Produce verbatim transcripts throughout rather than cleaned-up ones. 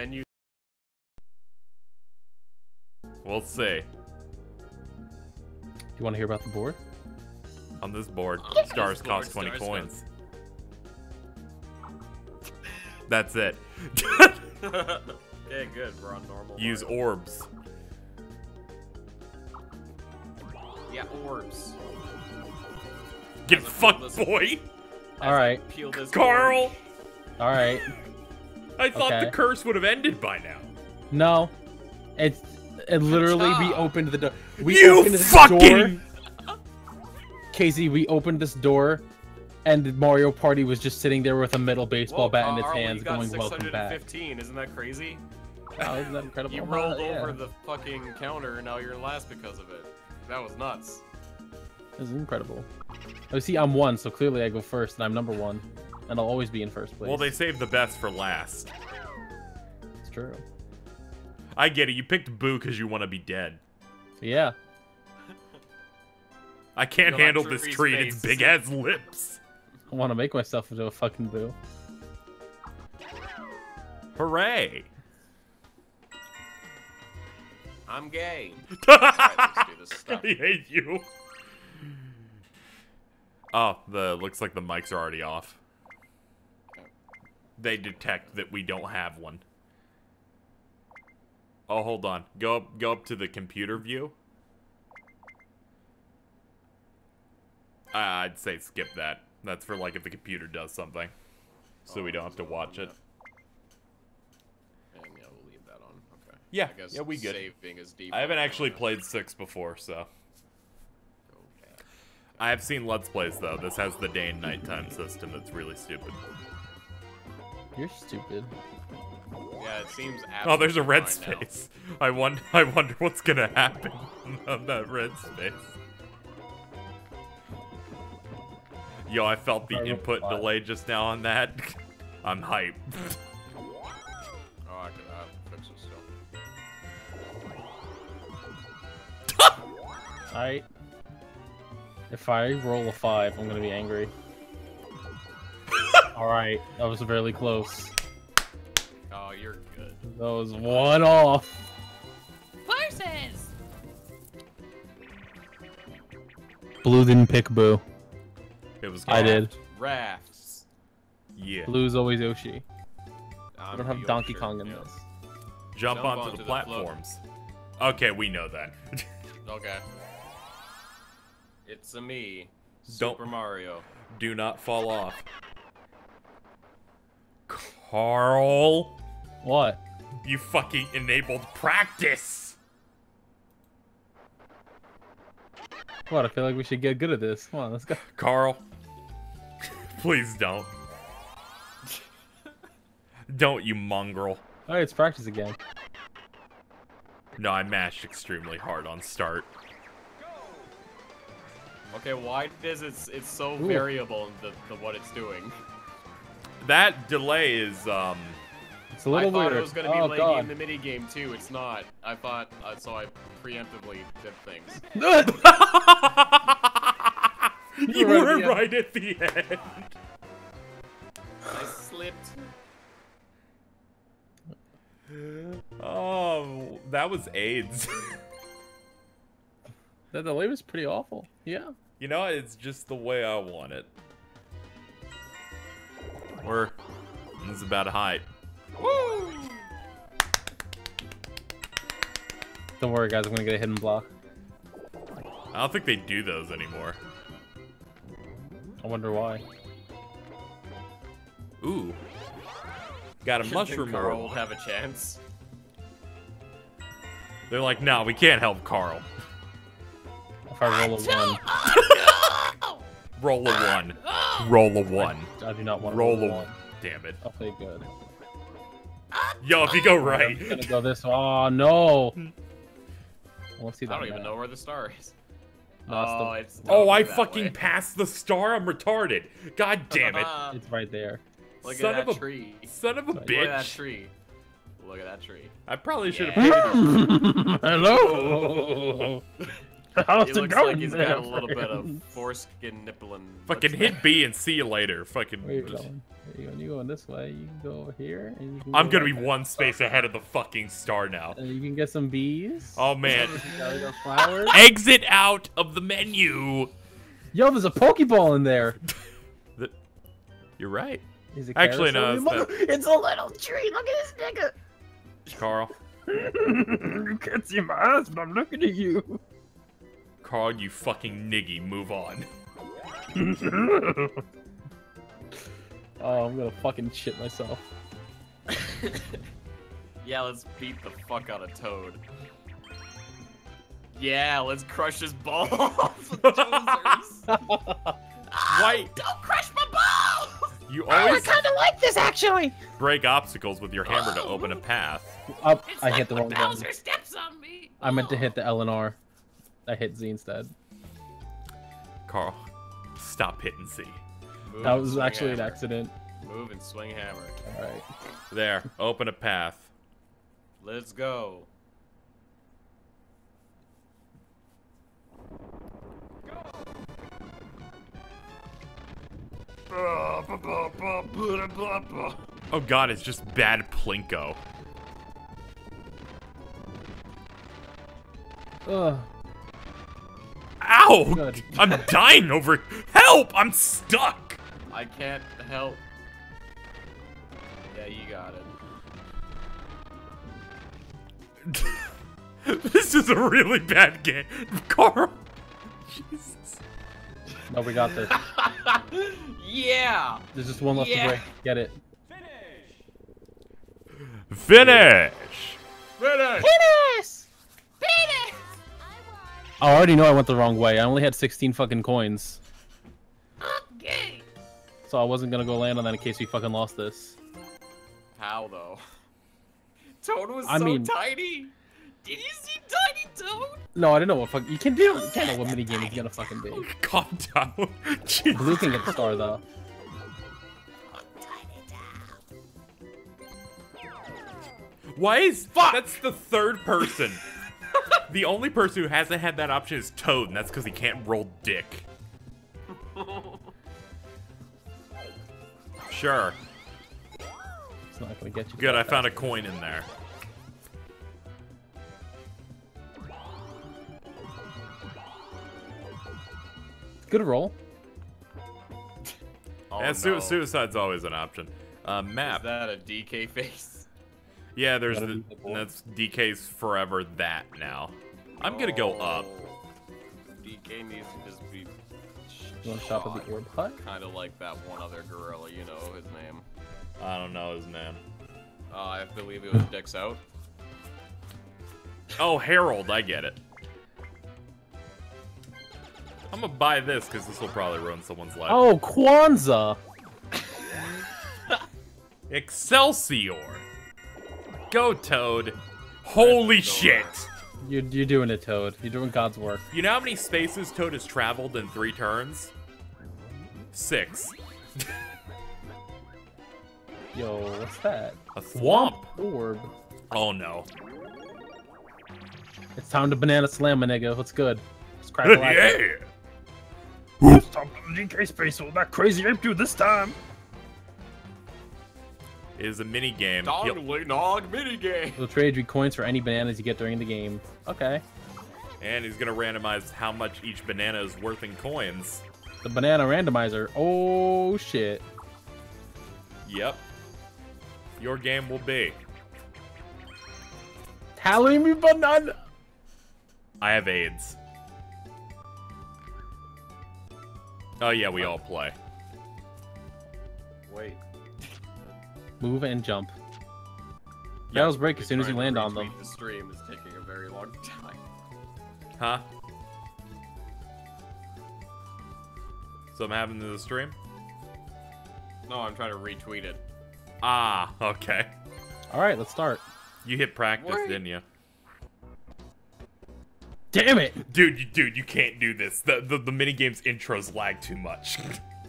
then you... We'll see. You want to hear about the board? On this board, Yeah, stars this board, cost twenty stars coins. That's it. Okay, good. We're on normal. Use Mario. orbs. Yeah, orbs. Get As I fucked, peel this- boy! All right. Peel this Carl! orange. All right. I thought Okay. the curse would have ended by now. No. It's it literally we job. opened the door. We You opened this fucking- door. Casey, we opened this door, and Mario Party was just sitting there with a metal baseball Whoa, bat in its Carl, hands, you got going, "Welcome back." six hundred fifteen. Isn't that crazy? Oh, isn't that incredible? You Uh, rolled yeah. over the fucking counter, and now you're last because of it. That was nuts. This is incredible. Oh, see, I'm one, so clearly I go first, and I'm number one, and I'll always be in first place. Well, they saved the best for last. It's true. I get it. You picked Boo because you want to be dead. Yeah. I can't You know, handle that this tree's tree and its face. big ass lips. I want to make myself into a fucking boo. Hooray! I'm gay. Alright, let's do this stuff. I hate you. Oh, the looks like the mics are already off. They detect that we don't have one. Oh, hold on. Go up, go up to the computer view. Uh, I'd say skip that. That's for like if the computer does something, so Oh, we don't have to watch it. And yeah, we'll leave that on. Okay. Yeah, I guess yeah, we good. saving is deep. I haven't actually played six before, so. Okay. I have seen Let's Plays though. This has the day and nighttime system. That's really stupid. You're stupid. Yeah, it seems. Oh, there's a red absolutely fine space. I wonder. I wonder what's gonna happen on that red space. Yo, I felt the Sorry, input what? delay just now on that. I'm hyped. now. Oh, I could uh, fix it still. Alright. If I roll a five, I'm gonna be angry. Alright, that was really close. Oh, you're good. That was one off. Horses! Blue didn't pick Boo. It was. I good. did. Rafts. Yeah. Blue's always Yoshi. I I'm don't have the Donkey Yorkshire, Kong in yeah. this. Jump, Jump onto, onto the the platforms. Okay, we know that. Okay. It's a me. Don't- Super Mario. Do not fall off. Carl, What? you fucking enabled practice. What? I feel like we should get good at this. Come on, let's go. Carl, please don't. Don't, you mongrel. Alright, it's practice again. No, I mashed extremely hard on start. Okay, why does it? It's so Ooh. variable in the, the what it's doing. That delay is, um... It's a little I thought weird. it was gonna be oh, laggy God. in the mini game too. It's not. I thought uh, so. I preemptively did things. you were were right at the right at the end. I slipped. Oh, that was AIDS. That delay was pretty awful. Yeah. You know, it's just the way I want it. We're... This is about height. Woo! Don't worry, guys. I'm gonna get a hidden block. I don't think they do those anymore. I wonder why. Ooh. Got a Should mushroom think Carl orb. will have a chance. They're like, no, we can't help Carl. If I roll a one, Oh, Roll a one. no! Roll a one. I do not want to Roll roll, a a one. one. Damn it. I'll play good. Yo, if you go right. I'm gonna go this. Oh no! Let's see I that. don't even now. know where the star is. No, it's the- oh, it's Oh, I that fucking way. passed the star? I'm retarded. God damn it. It's right there. Look Son at of that a- tree. Son of a Look at that bitch. tree. Look at that tree. I probably should have Yeah. paid attention. Hello. How's He it looks going like he's there, got a little bit of friends? foreskin nippling. Fucking hit B and see you later. Fucking. Where you going? Where you going? You going this way? You can go over here, and you can. I'm go gonna be right there. one space ahead of the fucking star now. And you can get some bees. Oh man. There go flowers. Exit out of the menu. Yo, there's a Pokeball in there. The- You're right. Is it Actually, no, carousel? it's Look, it's a little tree. Look at this nigga. Carl. You can't see my eyes, but I'm looking at you. Carl, you fucking niggy. Move on. Oh, I'm gonna fucking shit myself. Yeah, let's beat the fuck out of Toad. Yeah, let's crush his balls. Dozers. Why? Don't crush my balls! You Oh, I always kind of like this actually. break obstacles with your hammer to open a path. Oh, It's I like hit the when wrong button. Bowser steps on me. I meant to hit the L and R. I hit Z instead. Carl, stop hitting Z. Move That and was swing actually an hammer. accident. Move and swing hammer. Alright. There, open a path. Let's go. Oh god, it's just bad Plinko. Ugh. Ow! Good. I'm dying over. Help! I'm stuck! I can't help. Yeah, you got it. This is a really bad game. Carl! Jesus. No, we got this. Yeah! There's just one left Yeah. to break. Get it. Finish! Finish! Penis! Penis! Oh, I already know I went the wrong way. I only had sixteen fucking coins. Okay. So I wasn't gonna go land on that in case we fucking lost this. How though? Toad was I so mean- tiny! Did you see Tiny Toad? No, I didn't know what fuck. You can do. You can't know what minigame he's gonna fucking be. Calm down. Jesus. Blue can get the star though. Why is fuck? That's the third person. The only person who hasn't had that option is Toad, and that's because he can't roll dick. Sure. It's not gonna get you. Good, I found a coin in there. Good roll. Oh, yeah, su no. suicide's always an option. Uh, Is map. that a D K face? Yeah, there's Gotta the. be the board. That's D K's forever that now. I'm gonna go up. D K needs to just be. You want to shop at the orb hut? Kind of like that one other gorilla, you know his name. I don't know his name. Uh, I believe it was Dicks Out. Oh, Harold, I get it. I'm gonna buy this because this will probably ruin someone's life. Oh, Kwanzaa! Excelsior! Go, Toad. Holy That's so shit! You're, you're doing it, Toad. You're doing God's work. You know how many spaces Toad has traveled in three turns? Six. Yo, what's that? A swamp. Orb. Oh no. It's time to banana slam a nigga. What's good? Let's crack a lack. Yeah! Stop the D K space with that crazy ape dude this time. It is a mini game. Dog nog minigame. We'll trade you coins for any bananas you get during the game. Okay. And he's gonna randomize how much each banana is worth in coins. The banana randomizer. Oh shit. Yep. Your game will be. Tally me banana. I have AIDS. Oh yeah, we all play. Wait. Move and jump. Battles break as soon as you Trying land to on them. retweet The stream is taking a very long time. Huh? So I'm having the stream? No, I'm trying to retweet it. Ah, okay. All right, let's start. You hit practice, Wait. didn't you? Damn it! Dude, you, dude, you can't do this. The the, the minigame's intros lag too much.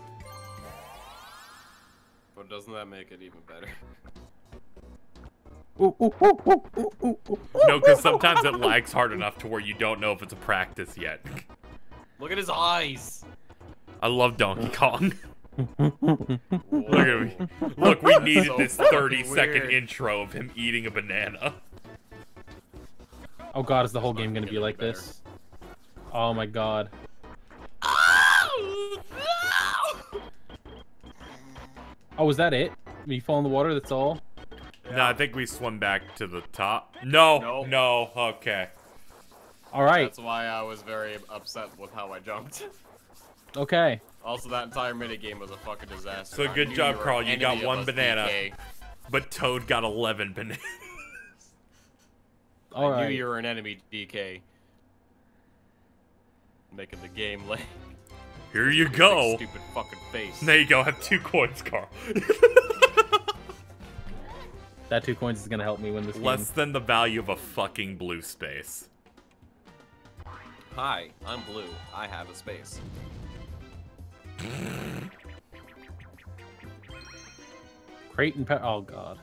But doesn't that make it even better? Ooh, ooh, ooh, ooh, ooh, ooh, ooh. No, because sometimes it lags hard enough to where you don't know if it's a practice yet. Look at his eyes. I love Donkey Kong. Whoa. Look at me. Look, we needed So this fucking thirty second weird. intro of him eating a banana. Oh god, is the whole game gonna Not be like getting this? Oh my god. Oh, no! Oh, was that it? You fall in the water, that's all? No, I think we swim back to the top. No, Nope. no, okay. Alright, That's why I was very upset with how I jumped. okay. Also, that entire minigame was a fucking disaster. So I good knew job, you were Carl. an You got enemy of one us, banana. D K. But Toad got eleven bananas. I knew Alright. you were an enemy, D K. Making the game late. Here you go. Stupid fucking face. There you go. Have two coins, Carl. That two coins is gonna help me win this Less game. than the value of a fucking blue space. Hi, I'm Blue. I have a space. Crate and pe- oh god.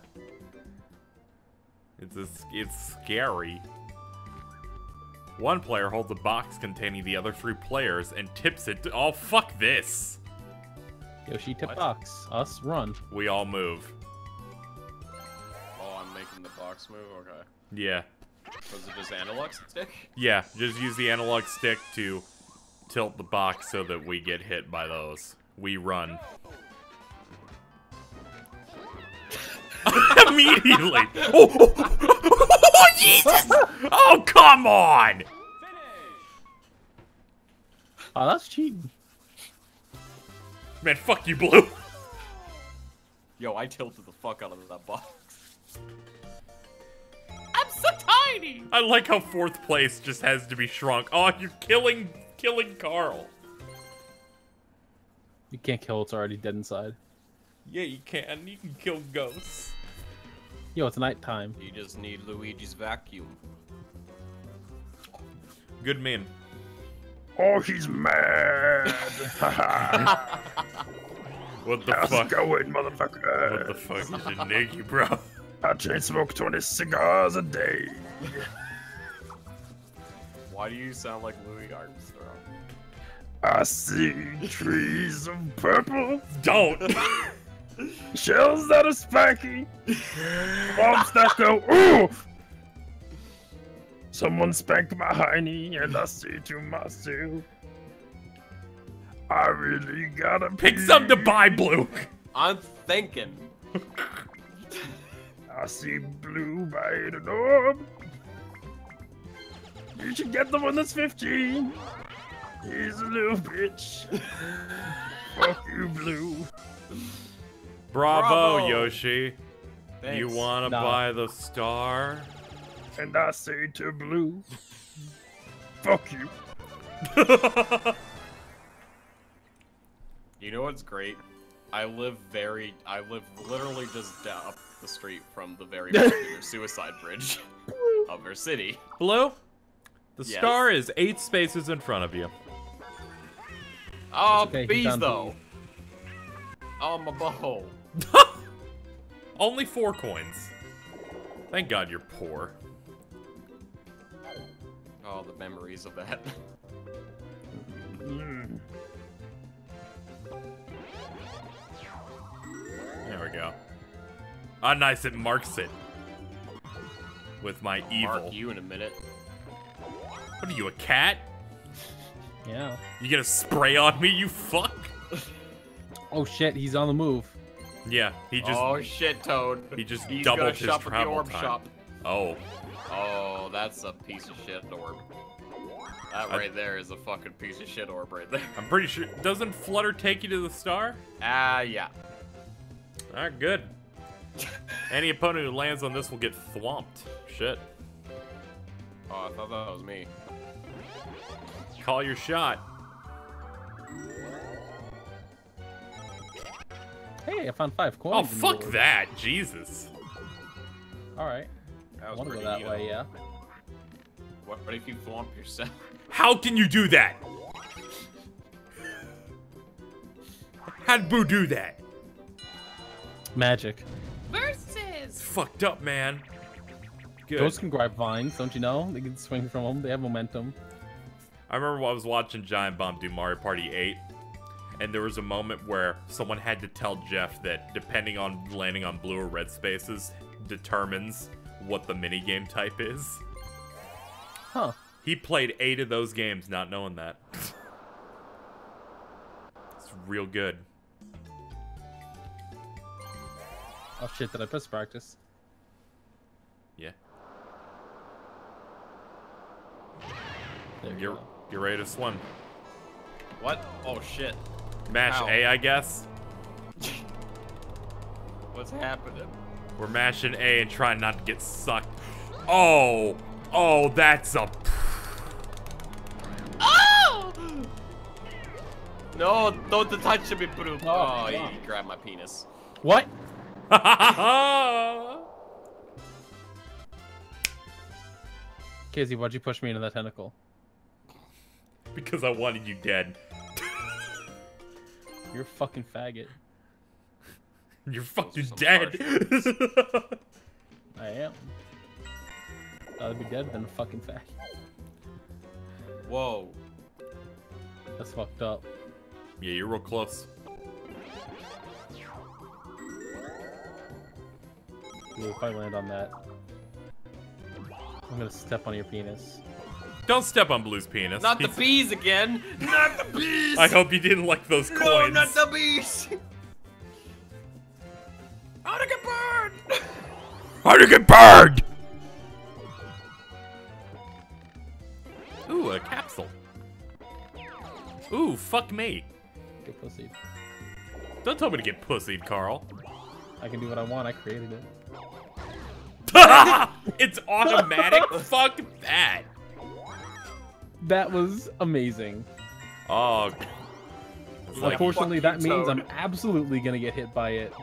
It's a, it's scary. One player holds a box containing the other three players and tips it to- oh, fuck this. Yoshi tip What? box. Us run. We all move. Oh, I'm making the box move? Okay. Yeah. Was it just analog stick? Yeah, just use the analog stick to tilt the box so that we get hit by those. We run. Immediately! Oh, oh, oh, Jesus! Oh, come on! Oh, that's cheating. Man, fuck you, Blue. Yo, I tilted the fuck out of that box. I'm so tiny! I like how fourth place just has to be shrunk. Oh, you're killing, killing Carl. You can't kill, it's already dead inside. Yeah, you can. You can kill ghosts. Yo, it's nighttime. You just need Luigi's vacuum. Good man. Oh, he's mad. What the How's fuck? it going, motherfucker? What the fuck is your niggy, bro? I chain smoke twenty cigars a day. Why do you sound like Louis Armstrong? I see trees of purple, Don't. shells that are spiky, bombs that go ooh. Someone spanked my hiney, and I say to myself, I really gotta Pick pee. some to buy, Blue. I'm thinking. I see Blue bite an orb. You should get the one that's fifteen. He's a little bitch. Fuck you, Blue. Bravo, Bravo. Yoshi. Thanks. You wanna Nah. buy the star? And I say to Blue, fuck you. You know what's great? I live very. I live literally just down up the street from the very popular suicide bridge of our city. Blue? The Yes. star is eight spaces in front of you. Oh, okay, he's bees down though. Oh, my butthole. Only four coins. Thank God you're poor. Oh, the memories of that. Mm. There we go. Ah, nice. It marks it. With my evil. Mark you in a minute. What are you, a cat? Yeah. You gonna spray on me, you fuck? Oh shit, he's on the move. Yeah, he just. Oh shit, Toad. He just He's doubled gonna his shop at the travel orb time. shop. Oh. Oh, that's a piece of shit orb. That I- right there is a fucking piece of shit orb right there. I'm pretty sure. Doesn't Flutter take you to the star? Ah, yeah. Alright, good. Any opponent who lands on this will get thwomped. Shit. Oh, I thought that was me. Call your shot. Hey, I found five Oh, coins. in the fuck orb. that. Jesus. Alright. That I was wanna go pretty that neat. way, yeah. What, what if you thwomp yourself? How can you do that? How'd Boo do that? Magic. Versus! It's fucked up, man. Good. Ghosts can grab vines, don't you know? They can swing from them. They have momentum. I remember when I was watching Giant Bomb do Mario Party eight, and there was a moment where someone had to tell Jeff that depending on landing on blue or red spaces determines what the minigame type is. Huh. He played eight of those games not knowing that. It's real good. Oh shit, did I press practice? Yeah. There you You're, go. you're ready to swim. What? Oh shit. Mash Ow. A, I guess. What's happening? We're mashing A and trying not to get sucked. Oh! Oh, that's a... Oh! No, don't touch me, bro. Oh, Oh, he God. grabbed my penis. What? Casey, why'd you push me into that tentacle? Because I wanted you dead. You're a fucking faggot. You're fucking some dead. I am. I'd be dead than a fucking faggot. Whoa. That's fucked up. Yeah, you're real close. Ooh, if I land on that, I'm gonna step on your penis. Don't step on Blue's penis. Not the He's- bees again. Not the bees. I hope you didn't like those No, coins. not the bees. How'd I get burned? How'd you get burned? Ooh, a capsule. Ooh, fuck me. Get pussy. Don't tell me to get pussied, Carl. I can do what I want. I created it. It's automatic? Fuck that. That was amazing. Oh. It's like, Unfortunately, fuck that you, means Toad. I'm absolutely gonna get hit by it.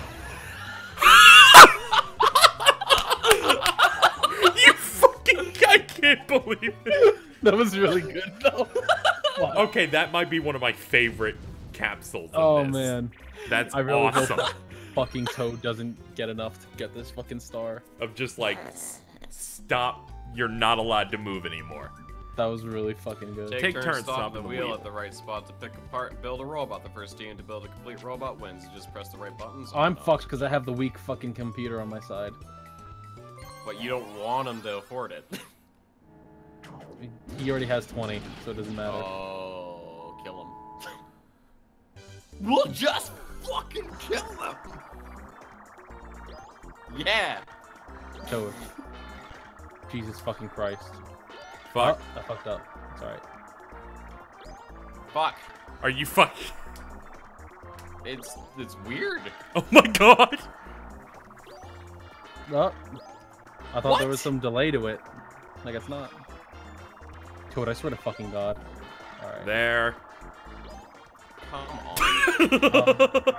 you fucking... I can't believe it. That was really good, though. Fuck. Okay, that might be one of my favorite capsules in Oh this. man, That's I really awesome. hope fucking Toad doesn't get enough to get this fucking star. Of just like, stop, you're not allowed to move anymore. That was really fucking good. Take, Take turns, turns stopping stopping the the wheel, wheel. at the right spot to pick apart and build a robot. The first team to build a complete robot wins. You just press the right buttons. Oh, I'm and, uh, fucked because I have the weak fucking computer on my side. But you don't want him to afford it. He already has twenty, so it doesn't matter. Oh, kill him. We'll just fucking kill him. Yeah. Toad. Jesus fucking Christ. Fuck. Oh, I fucked up. It's alright. Fuck. Are you fucking... It's it's weird. Oh my god. Oh. I thought What? there was some delay to it. I guess not. Toad, I swear to fucking God. Alright. There. Come on. Oh, alright.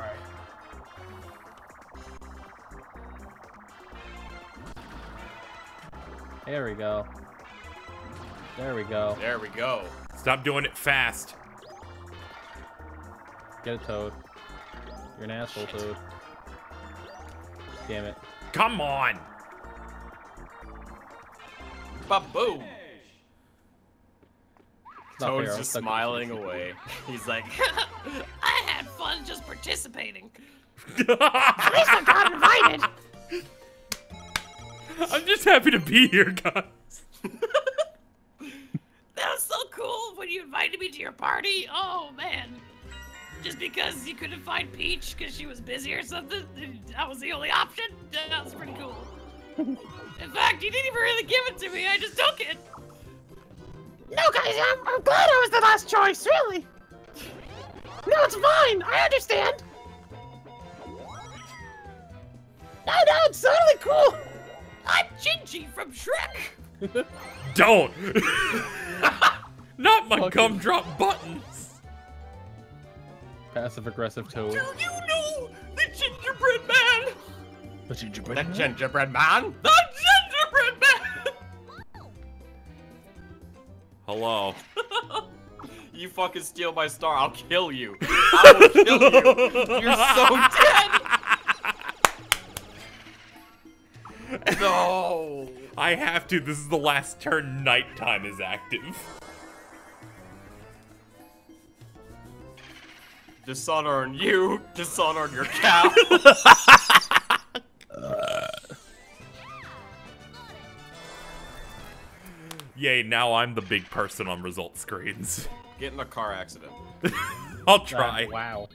There we go. There we go. There we go. Stop doing it fast. Get it, Toad. You're an asshole, Shit. Toad. Damn it. Come on. Ba-boom. It's not fair, Toad's I was just stuck with smiling you. away. He's like, I had fun just participating. I'm I got invited. just happy to be here, guys. That was so cool when you invited me to your party. Oh man. Just because you couldn't find Peach because she was busy or something, that was the only option. That was pretty cool. In fact, you didn't even really give it to me. I just took it. No, guys, I'm, I'm glad I was the last choice. Really. No, it's fine. I understand. No, no, it's totally cool. I'm Gingy from Shrek. Don't. Not my Fucking- gumdrop buttons. Passive aggressive Toad. Do you know the gingerbread man? The gingerbread the man? gingerbread man. The gingerbread man! Hello. You fucking steal my star, I'll kill you. I will kill you. You're so dead. No. I have to. This is the last turn nighttime is active. Dishonor on you, dishonor on your cow. Yay, now I'm the big person on result screens. Get in a car accident. I'll try. Uh, wow.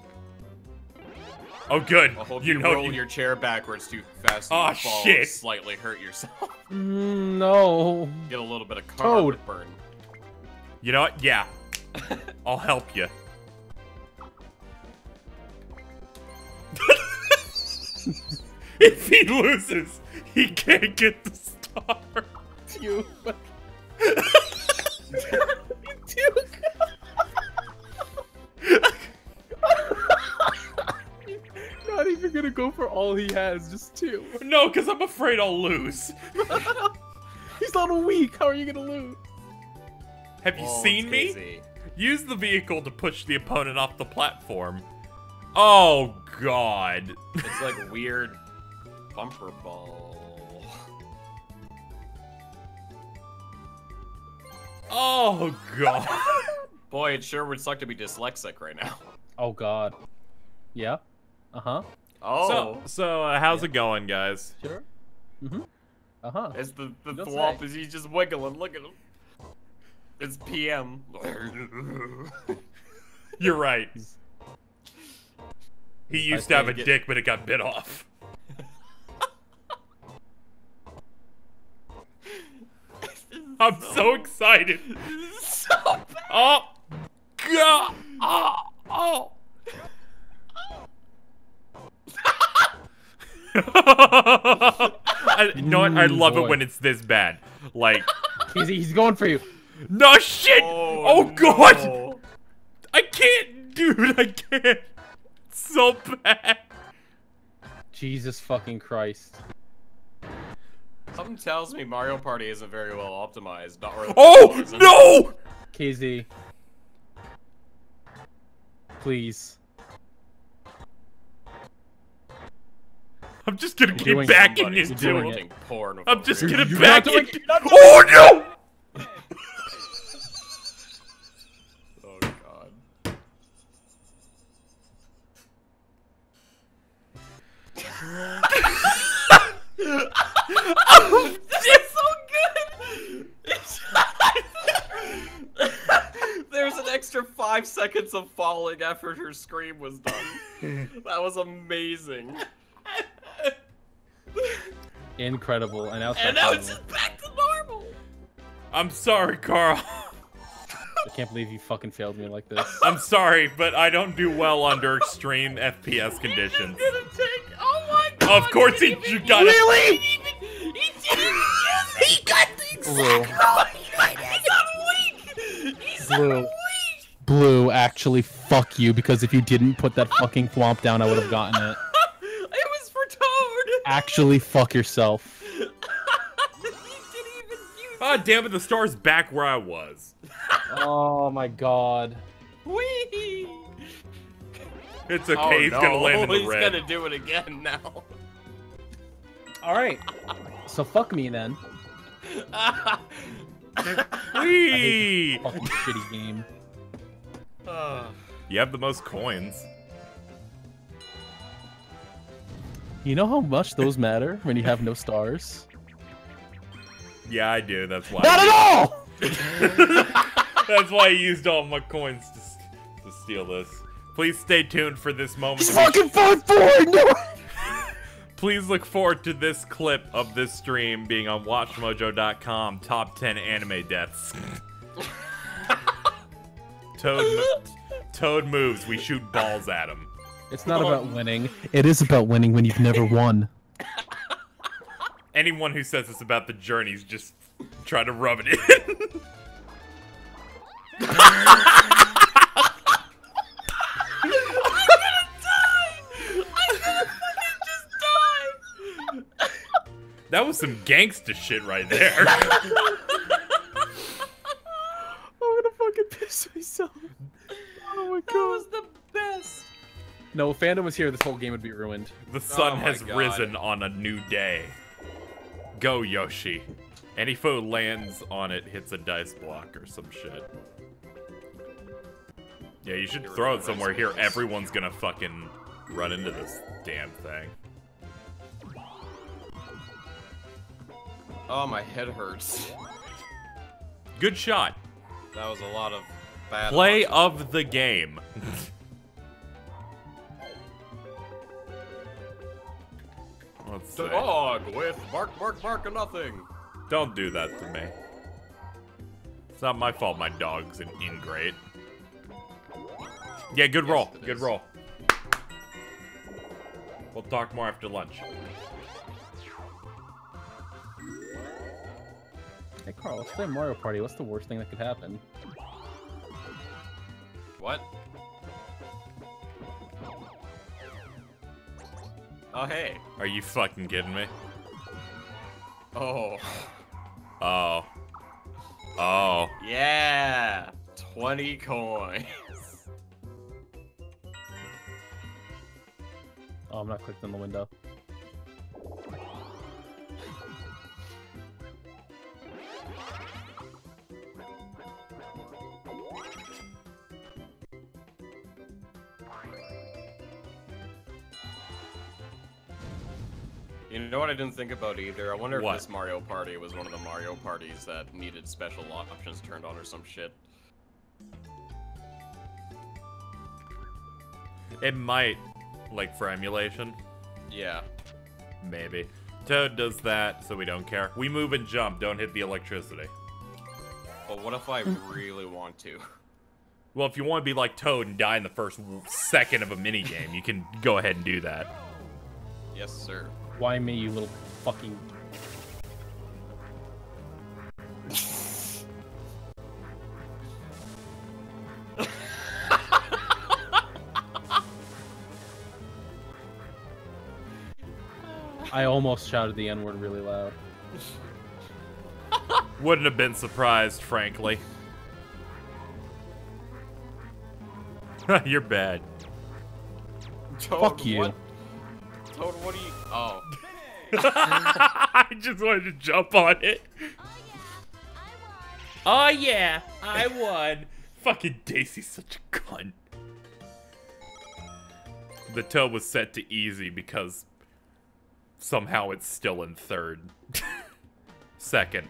Oh, good. I hope you, you, know roll you... your chair backwards too fast and Oh, you fall shit. and slightly hurt yourself. Mm, no. Get a little bit of car Toad. burn. You know what? Yeah. I'll help you. If he loses, he can't get the star. You. Not even gonna go for all he has, just two. No, because I'm afraid I'll lose. He's not a weak. How are you gonna lose? Have you Oh, seen it's me? easy. Use the vehicle to push the opponent off the platform. Oh, God. It's like a weird bumper ball. Oh, God. Boy, it sure would suck to be dyslexic right now. Oh God. Yeah. Uh huh. Oh, So, so uh, how's Yeah. it going, guys? Sure. Mhm. Uh huh. it's the the Don't thwomp say. is he's just wiggling. Look at him. It's P M. You're right. He I used to have a think it- dick, but it got bit off. I'm so excited. so bad. Oh, God. Oh, oh. I, you know what? I Mm, love it boy. when it's this bad. Like, He's he's going for you. no shit. Oh, God. no. I can't, dude. I can't. It's so bad. Jesus fucking Christ. Something tells me Mario Party isn't very well optimized. Not really. Oh, no. K Z. Please. I'm just gonna You're keep doing backing Somebody's into doing it. watching porn. I'm just over gonna You're back not doing- into you're not doing- Oh, no. here. Oh God. Oh, It's so good. There's an extra five seconds of falling after her scream was done. That was amazing. Incredible. And now it's And back now to it's normal. just back to normal. I'm sorry, Carl. I can't believe you fucking failed me like this. I'm sorry, but I don't do well under extreme F P S conditions. He's gonna take. Oh my God. Of course he didn't even got use- it. He didn't even. He didn't even use it. He got the Blue. exact right. He's on weak. He's on Blue. weak. Blue, actually, fuck you, because if you didn't put that fucking thwomp down, I would have gotten it. It was for Toad. Actually, fuck yourself. He didn't even use Ah, damn it, the star's back where I was. Oh my God. Wee. It's okay, Oh, he's no. gonna land in the He's red. gonna do it again now. Alright. So fuck me then. Whee! Fucking shitty game. You have the most coins. You know how much those matter when you have no stars? Yeah, I do, that's why. Not at all! That's why I used all my coins to, s- to steal this. Please stay tuned for this moment. He's to be- fucking five four! No! Please look forward to this clip of this stream being on watch mojo dot com. Top ten anime deaths. Toad, mo- Toad moves. We shoot balls at him. It's not about winning. It is about winning when you've never won. Anyone who says it's about the journey's just trying to rub it in. That was some gangsta shit right there. I'm gonna fucking piss myself. Oh my That was the best. No, if Fandom was here, this whole game would be ruined. The sun Oh my has God. risen on a new day. Go, Yoshi. Any foe lands on it hits a dice block or some shit. Yeah, you should throw it somewhere here. Everyone's gonna fucking run into this damn thing. Oh, my head hurts. Good shot. That was a lot of bad. Play options. of the game. Let's see. Dog with bark, bark, bark, or nothing. Don't do that to me. It's not my fault my dog's an ingrate. Yeah, good Yes, roll. it Good is. roll. We'll talk more after lunch. Hey Carl, let's play Mario Party. What's the worst thing that could happen? What? Oh, hey. Are you fucking kidding me? Oh. Oh. Oh. Yeah. twenty coins. Oh, I'm not clicked on the window. You know what I didn't think about either? I wonder What? if this Mario Party was one of the Mario Parties that needed special options turned on or some shit. It might, like for emulation. Yeah. Maybe. Toad does that, so we don't care. We move and jump, don't hit the electricity. But what if I really want to? Well, if you want to be like Toad and die in the first w- second of a minigame, you can go ahead and do that. Yes, sir. Why me, you little fucking... I almost shouted the N-word really loud. Wouldn't have been surprised, frankly. You're bad. Toad, Fuck you. What? Toad, what do you... Oh. I just wanted to jump on it. Oh yeah, I won. Fucking Daisy's such a cunt. The Toad was set to easy because somehow it's still in third. Second.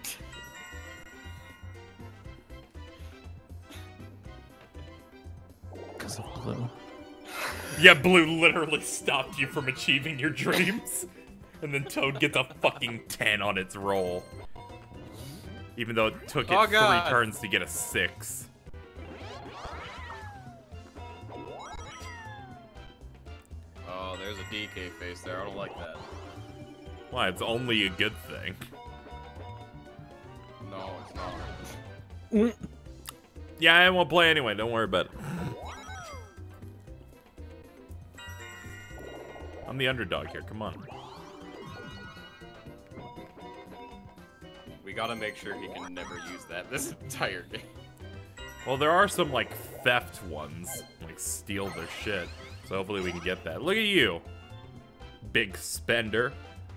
Because of blue. Yeah, Blue literally stopped you from achieving your dreams. And then Toad gets a fucking ten on its roll. Even though it took it Oh, three God. turns to get a six. Oh, there's a D K face there. I don't like that. Why, it's only a good thing. No, it's not. Yeah, I won't play anyway, don't worry about it. I'm the underdog here, come on. We gotta make sure he can never use that this entire game. Well, there are some, like, theft ones. Like, steal their shit. So hopefully we can get that. Look at you! Big spender.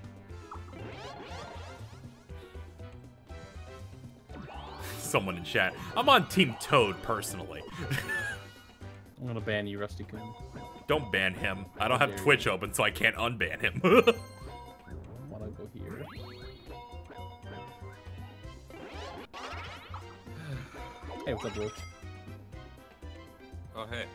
Someone in chat. I'm on Team Toad, personally. I'm gonna ban you, Rusty Coon. Don't ban him. I don't have Dare Twitch open, so I can't unban him. Wanna go here? Hey, what's up, Blue? Oh, hey.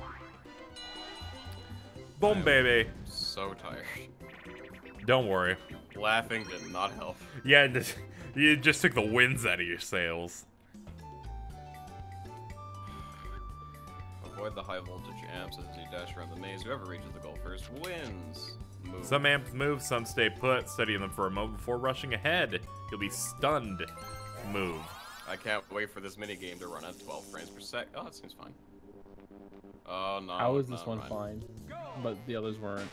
Boom, baby. So tired. Don't worry. Laughing did not help. Yeah, this- you just took the winds out of your sails. Avoid the high voltage amps as you dash around the maze. Whoever reaches the goal first wins. Move. Some amps move, some stay put. Study them for a moment before rushing ahead. You'll be stunned. Move. I can't wait for this minigame to run at twelve frames per sec. Oh, that seems fine. Oh, no. How is this never one mind. fine? But the others weren't.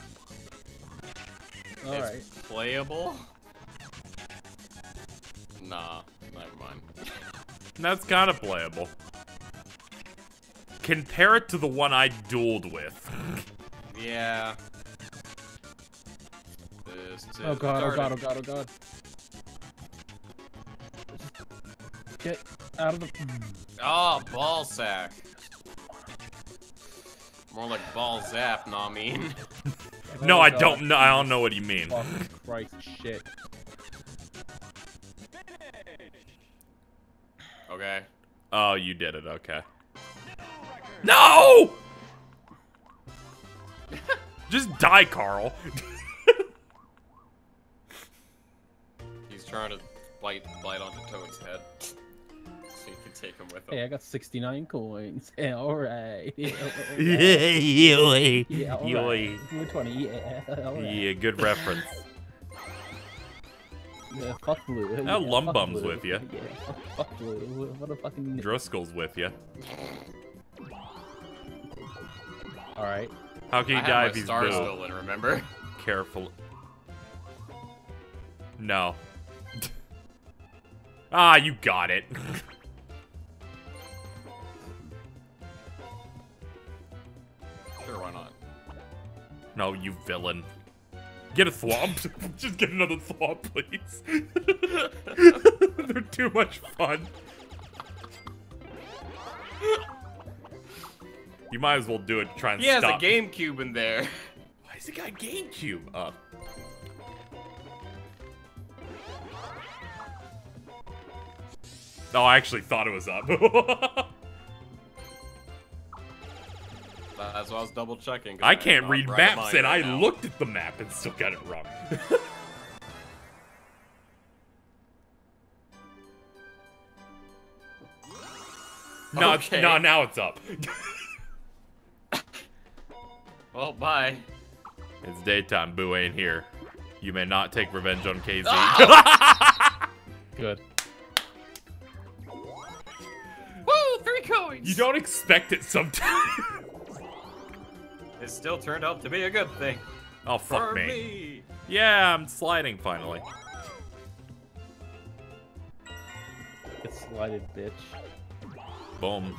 Alright. It's playable? Nah, never mind. That's kind of playable. Compare it to the one I dueled with. Yeah. This Oh god, oh god, oh god, oh god. Get out of the... Oh, ball sack. More like ball zap, nah, I mean. No, Oh I god. don't know. I don't know what you mean. Fuck Christ, shit. Okay. Oh, you did it. Okay. No! Just die, Carl. He's trying to bite, bite onto Toad's head. So you can take him with him. Hey, I got sixty-nine coins. Yeah, alright. Yeah, Yoy. yeah, alright. We're twenty, yeah. Alright. Yeah, good reference. Yeah, fuck Blue. Oh, Yeah, Lum fuck Bum's Blue. with you. Yeah, fuck, fuck Blue. What a fucking... Driscoll's with you. Alright. How can I you had die my if he's star Boo? stolen, remember? Careful. No. Ah, you got it. Sure, why not? No, you villain. Get a thwomp. Just get another thwomp, please. They're too much fun. You might as well do it to try and He has stop. a GameCube in there. Why has he got GameCube up? Oh, I actually thought it was up. That's why I was double checking. I can't read maps, and I now. looked at the map and still got it wrong. no, Okay. it's, no, now it's up. Well, bye. It's daytime. Boo ain't here. You may not take revenge on K Z. Good. Woo! Three coins! You don't expect it sometimes. It still turned out to be a good thing. Oh, fuck For me. me. Yeah, I'm sliding finally. Get slided, bitch. Boom.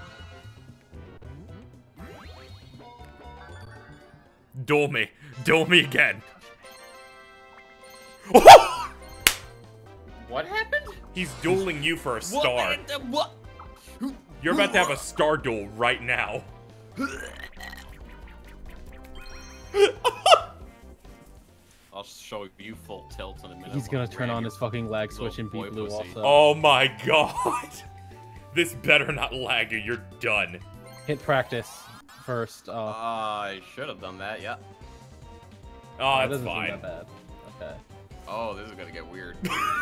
Duel me. Duel me again. What happened? He's dueling you for a star. What? the- what? You're about to have a star duel right now. I'll show you full tilt in a minute. He's gonna turn Ram on you. his fucking lag Little switch and boy beat Blue pussy. also. Oh my god. This better not lag you. You're done. Hit practice first. Uh, I should have done that, yeah. Oh, that that's doesn't seem fine. that bad. Okay. Oh, this is gonna get weird.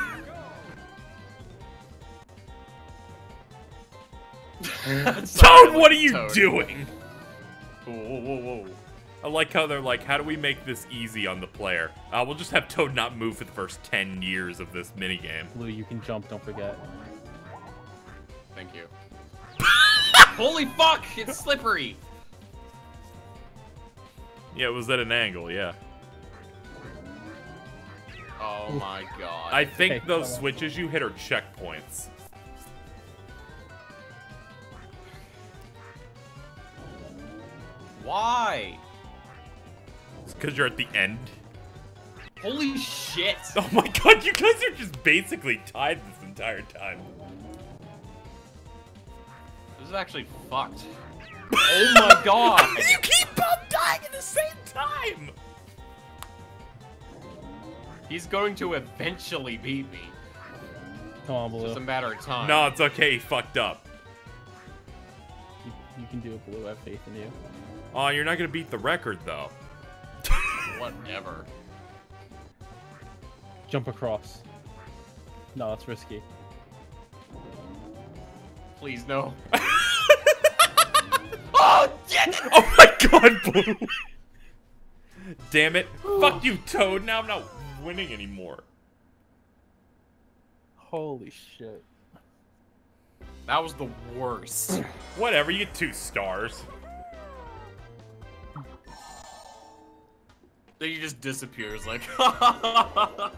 Toad, what are you Toad. doing? Whoa, whoa, whoa, whoa. I like how they're like, how do we make this easy on the player? Uh, we'll just have Toad not move for the first ten years of this minigame. Blue, you can jump, don't forget. Thank you. Holy fuck! It's slippery! Yeah, it was at an angle, yeah. Oh my god. I think Okay, those hold on. switches you hit are checkpoints. Why? It's because you're at the end. Holy shit! Oh my god, you guys are just basically tied this entire time. This is actually fucked. Oh my god! You keep both dying at the same time! He's going to eventually beat me. Come on, It's Blue. just a matter of time. No, it's okay, he fucked up. You, you can do it, Blue. I have faith in you. Oh, you're not gonna beat the record, though. Whatever. Jump across. No, that's risky. Please, no. Oh, shit! Oh my god, Blue! Damn it. Fuck you, Toad. Now I'm not winning anymore. Holy shit. That was the worst. Whatever, you get two stars. Then he just disappears like. No.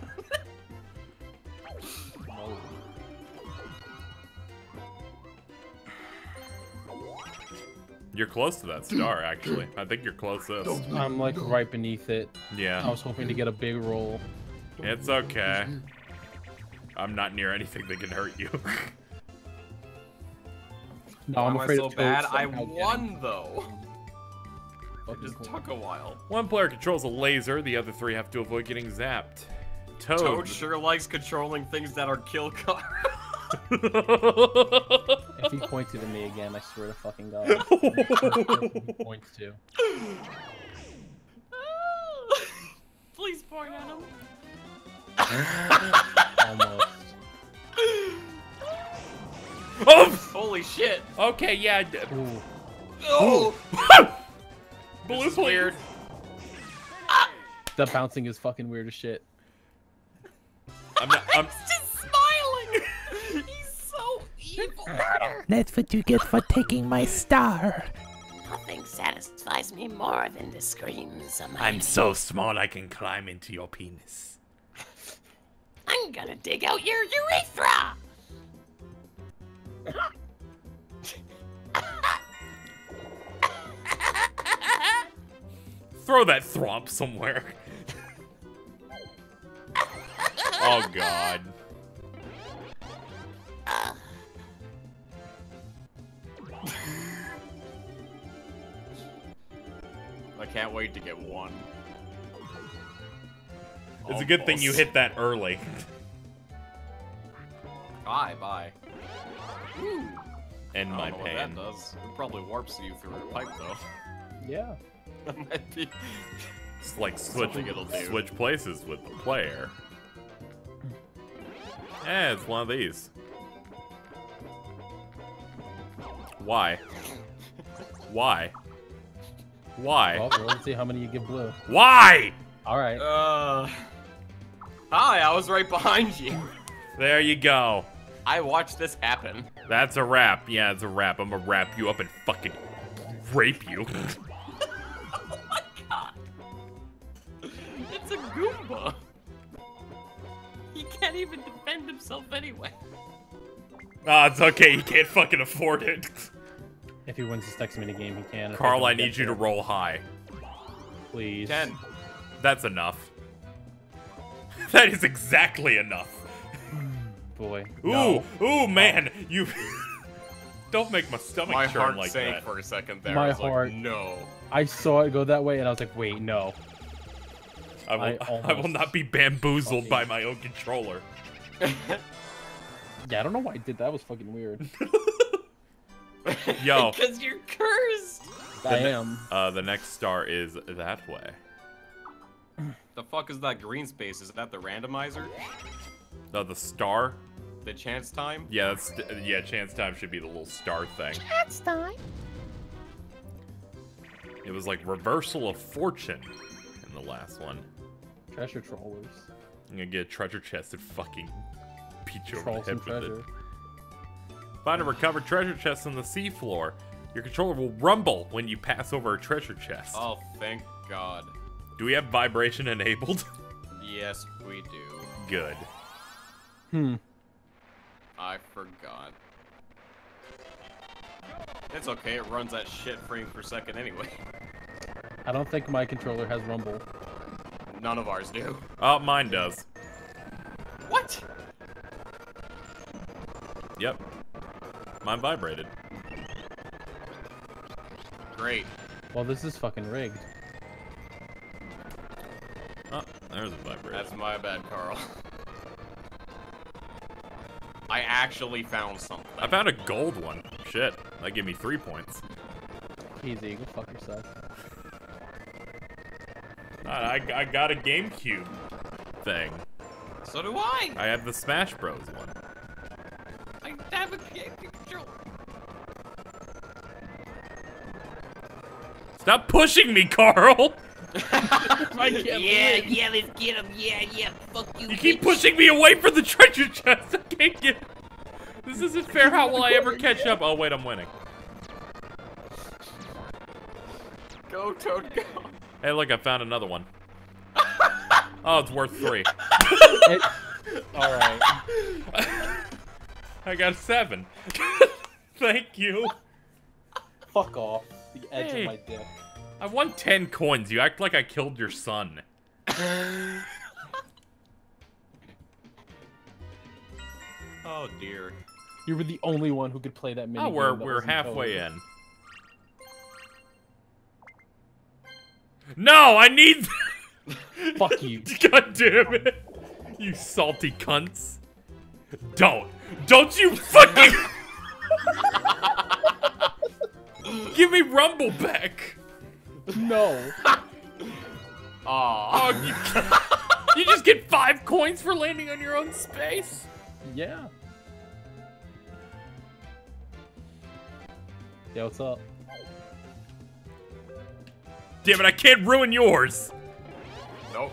You're close to that star, actually. I think you're closest. I'm like right beneath it. I Yeah. was hoping to get a big roll. It's okay. I'm not near anything that can hurt you. No, Why I'm am I afraid so of bad? Toads I somehow won though. getting It fucking just cool. took a while. One player controls a laser, the other three have to avoid getting zapped. Toad. Toad sure likes controlling things that are kill cars. If he points it at me again, I swear to fucking God. He points to. Please point at him. Almost. Oh! Holy shit. Okay, yeah. d- Ooh. Oh! Blue, This is please. weird. The bouncing is fucking weird as shit. I'm not, I'm, He's just smiling. He's so evil. That's what you get for taking my star. Nothing satisfies me more than the screams of my I'm so small I can climb into your penis. I'm gonna dig out your urethra! Throw that thwomp somewhere. Oh god. I can't wait to get one. It's a good thing you Almost. hit that early. Bye, bye. End I my don't know what pain. that does. It probably warps you through a pipe, though. Yeah. That might be. It's like switch, Something it'll do. switch places with the player. Eh, it's one of these. Why? Why? Why? Well, we'll see how many you give blue. Why? All right. Uh. Hi, I was right behind you. There you go. I watched this happen. That's a wrap. Yeah, it's a wrap. I'm gonna wrap you up and fucking rape you. Oh my god. It's a Goomba. He can't even defend himself anyway. Ah, it's okay. He can't fucking afford it. If he wins this next minigame, he can. If Carl, don't I get need you to there, roll high. Please. Ten. That's enough. That is exactly enough. Boy. Ooh, No. ooh, man, you don't make my stomach My churn heart like sank that. for a second there. My I was heart. like, no. I saw it go that way, and I was like, wait, no. I will, I I, will almost not be bamboozled fucking- by my own controller. Yeah, I don't know why I did that. That was fucking weird. Yo, Because you're cursed. I am. uh, the next star is that way. The fuck is that green space? Is that the randomizer? Uh, the star? The chance time? Yeah, that's yeah. Chance time should be the little star thing. That's time. It was like reversal of fortune in the last one. Treasure trollers. I'm gonna get a treasure chest and fucking beat you over Troll the some head with it. treasure. Find a recovered treasure chest on the seafloor. Your controller will rumble when you pass over a treasure chest. Oh, thank God. Do we have vibration enabled? Yes, we do. Good. Hmm. I forgot. It's okay, it runs at shit frame per second anyway. I don't think my controller has rumble. None of ours do. Oh, mine does. What? Yep. Mine vibrated. Great. Well, this is fucking rigged. Oh, there's a vibration. That's my bad, Carl. I actually found something. I found a gold one. Shit, that gave me three points. Easy, go fuck yourself. I, I, I got a GameCube thing. So do I. I have the Smash Bros one. I have a game controller. Stop pushing me, Carl! I can't Yeah, believe- yeah, let's get him. Yeah, yeah, fuck you. You keep bitch. pushing me away from the treasure chest. I can't get. This isn't fair. How will I ever catch up? Oh wait, I'm winning. Go, Toad, go. Hey, look, I found another one. Oh, it's worth three. It- All right. I got seven. Thank you. Fuck off. The edge Hey. of my dick. I won ten coins. You act like I killed your son. Oh dear. You were the only one who could play that mini. Oh, we're we're halfway in. No, I need. Fuck you. God damn it! You salty cunts. Don't, don't you fucking. Give me Rumble back. No. Aw. Oh, you, you just get five coins for landing on your own space? Yeah. Yeah, what's up? Damn it, I can't ruin yours. Nope.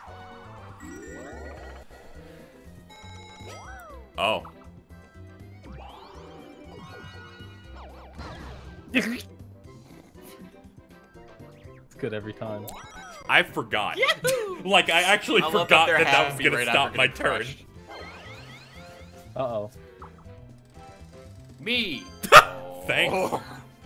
Oh. It's good every time. I forgot. Like, I actually I love forgot they're that that was happy gonna right stop after my getting turn. crushed. Uh-oh. Me. Thanks. Oh.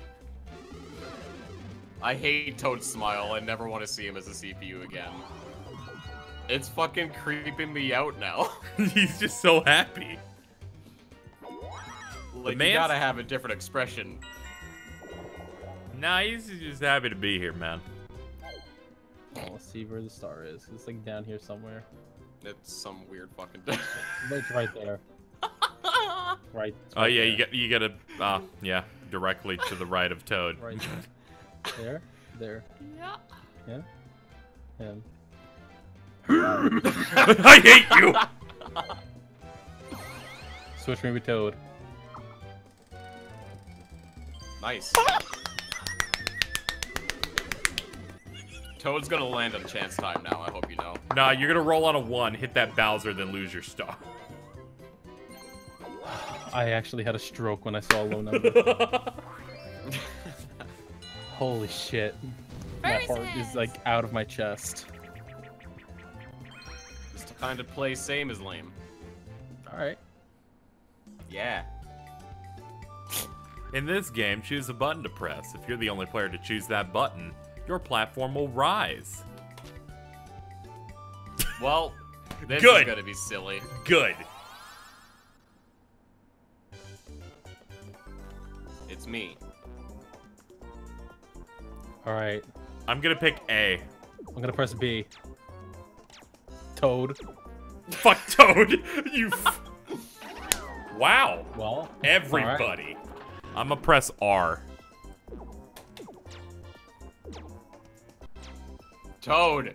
I hate Toad's smile. I never want to see him as a C P U again. It's fucking creeping me out now. He's just so happy. Like, you man's- gotta have a different expression. Nah, he's just happy to be here, man. Oh, let's see where the star is. It's like down here somewhere. It's some weird fucking. It's right there. Right. it's Oh right yeah, there. you got you gotta uh yeah, directly to the right of Toad. Right there. There. There. Yeah. Yeah. Him. I hate you. Switch me with Toad. Nice. Toad's gonna land on chance time now, I hope you know. Nah, you're gonna roll on a one, hit that Bowser, then lose your star. I actually had a stroke when I saw a low number. Holy shit. My Very heart is sad. like out of my chest. This kind of play same as lame. Alright. Yeah. In this game, choose a button to press. If you're the only player to choose that button, your platform will rise. Well, this Good. is gonna be silly. Good. It's me. Alright. I'm gonna pick A. I'm gonna press B. Toad. Fuck Toad. You. F wow. Well. Everybody. I'm gonna press R. Toad.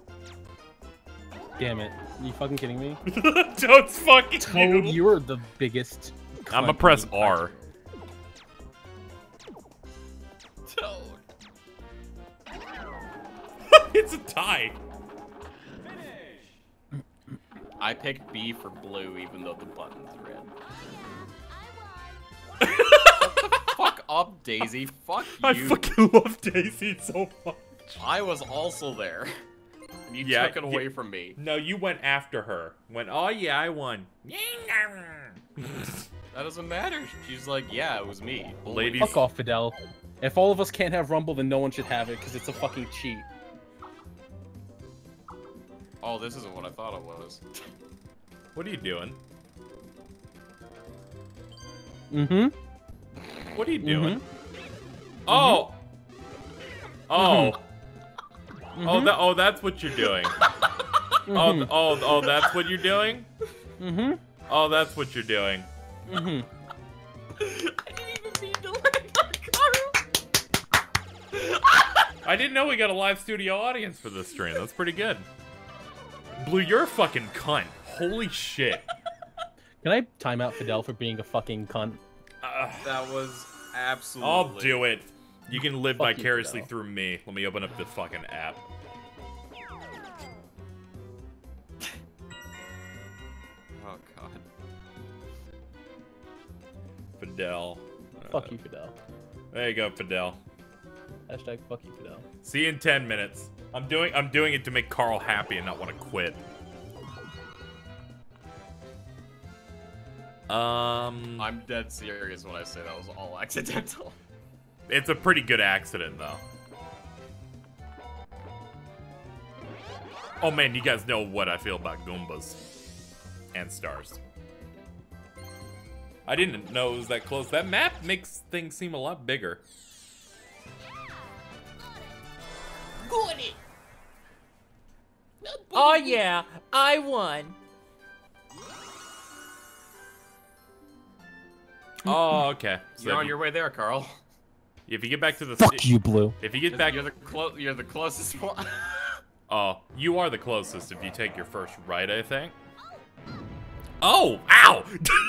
Damn it. Are you fucking kidding me? Toad's fucking Toad, you. you're the biggest. I'm gonna cunt press in the R. Toad. It's a tie. I picked B for blue, even though the button's red. Fuck up, Daisy. Fuck you. I fucking love Daisy so much. I was also there. And you Yeah, took it away yeah. from me. No, you went after her. Went, oh yeah, I won. That doesn't matter. She's like, yeah, it was me. Only Ladies- me. Fuck off, Fidel. If all of us can't have Rumble, then no one should have it, because it's a fucking cheat. Oh, this isn't what I thought it was. What are you doing? Mm-hmm. What are you doing? Mm-hmm. Oh. Oh. Mm-hmm. Oh, that. Oh, that's what you're doing. Oh, th- oh, oh, that's what you're doing. Mm-hmm. Oh, that's what you're doing. Mm-hmm. I didn't even mean to land on Karu. I didn't know we got a live studio audience for this stream. That's pretty good. Blue, you're a fucking cunt. Holy shit. Can I time out Fidel for being a fucking cunt? Uh, That was absolutely. I'll do it. You can live Fuck you, vicariously Fidel. through me. Let me open up the fucking app. Oh god. Fidel. Uh, Fuck you, Fidel. There you go, Fidel. Hashtag fuck you, Fidel. See you in ten minutes. I'm doing I'm doing it to make Carl happy and not want to quit. Um I'm dead serious when I say that was all accidental. It's a pretty good accident, though. Oh man, you guys know what I feel about Goombas. And stars. I didn't know it was that close. That map makes things seem a lot bigger. Got it. Oh yeah, I won. Oh, okay. So You're on if, your way there, Carl. if you get back to the... Fuck you, Blue. If you get back... You're the clo You're the closest one. Oh, you are the closest if you take your first right, I think. Oh! Ow!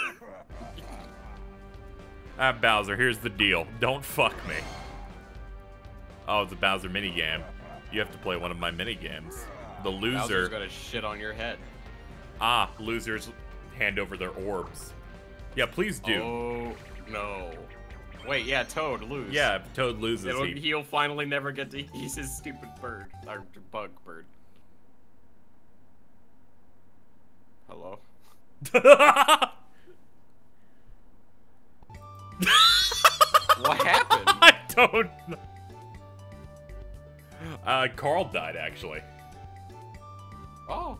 Ah, Bowser, here's the deal. Don't fuck me. Oh, it's a Bowser minigame. You have to play one of my minigames. The loser... Bowser's gonna shit on your head. Ah, losers hand over their orbs. Yeah, please do. Oh, no. Wait, yeah, Toad, lose. Yeah, if Toad loses, It'll, he... he'll finally never get to use his stupid bird. Or bug bird. Hello? What happened? I don't know. Uh, Carl died, actually. Oh.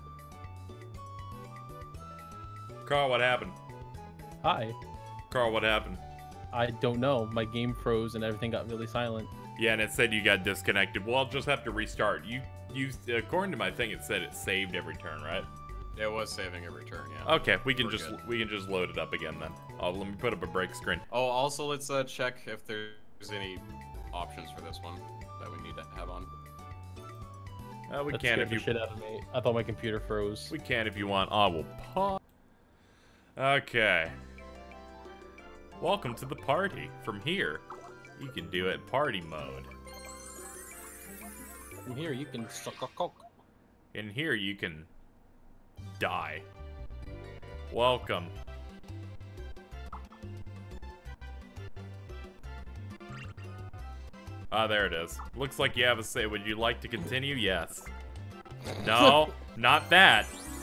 Carl, what happened? Hi. Carl, what happened? I don't know. My game froze and everything got really silent. Yeah, and it said you got disconnected. Well, I'll just have to restart. You, you, according to my thing, it said it saved every turn, right? It was saving a return, yeah. Okay, we can We're just good. we can just load it up again then. Oh, let me put up a break screen. Oh, also let's uh, check if there's any options for this one that we need to have on. Uh, we That can scared if the you shit out of me. I thought my computer froze. we can if you want. Oh, we'll pause. Okay. Welcome to the party. From here, you can do it party mode. From here, you can suck a cock. In here, you can die. Welcome. Ah, there it is. Looks like you have a say. Would you like to continue? Yes. No, not that.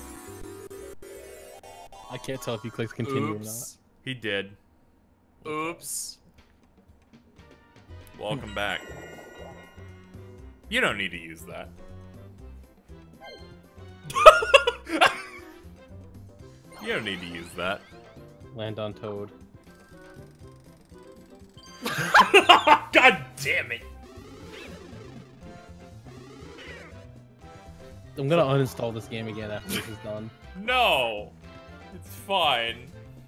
I can't tell if he clicks continue Oops. He did. Oops. Welcome back. You don't need to use that. You don't need to use that. or not. Land on Toad. God damn it! I'm gonna uninstall this game again after this is done. No! It's fine.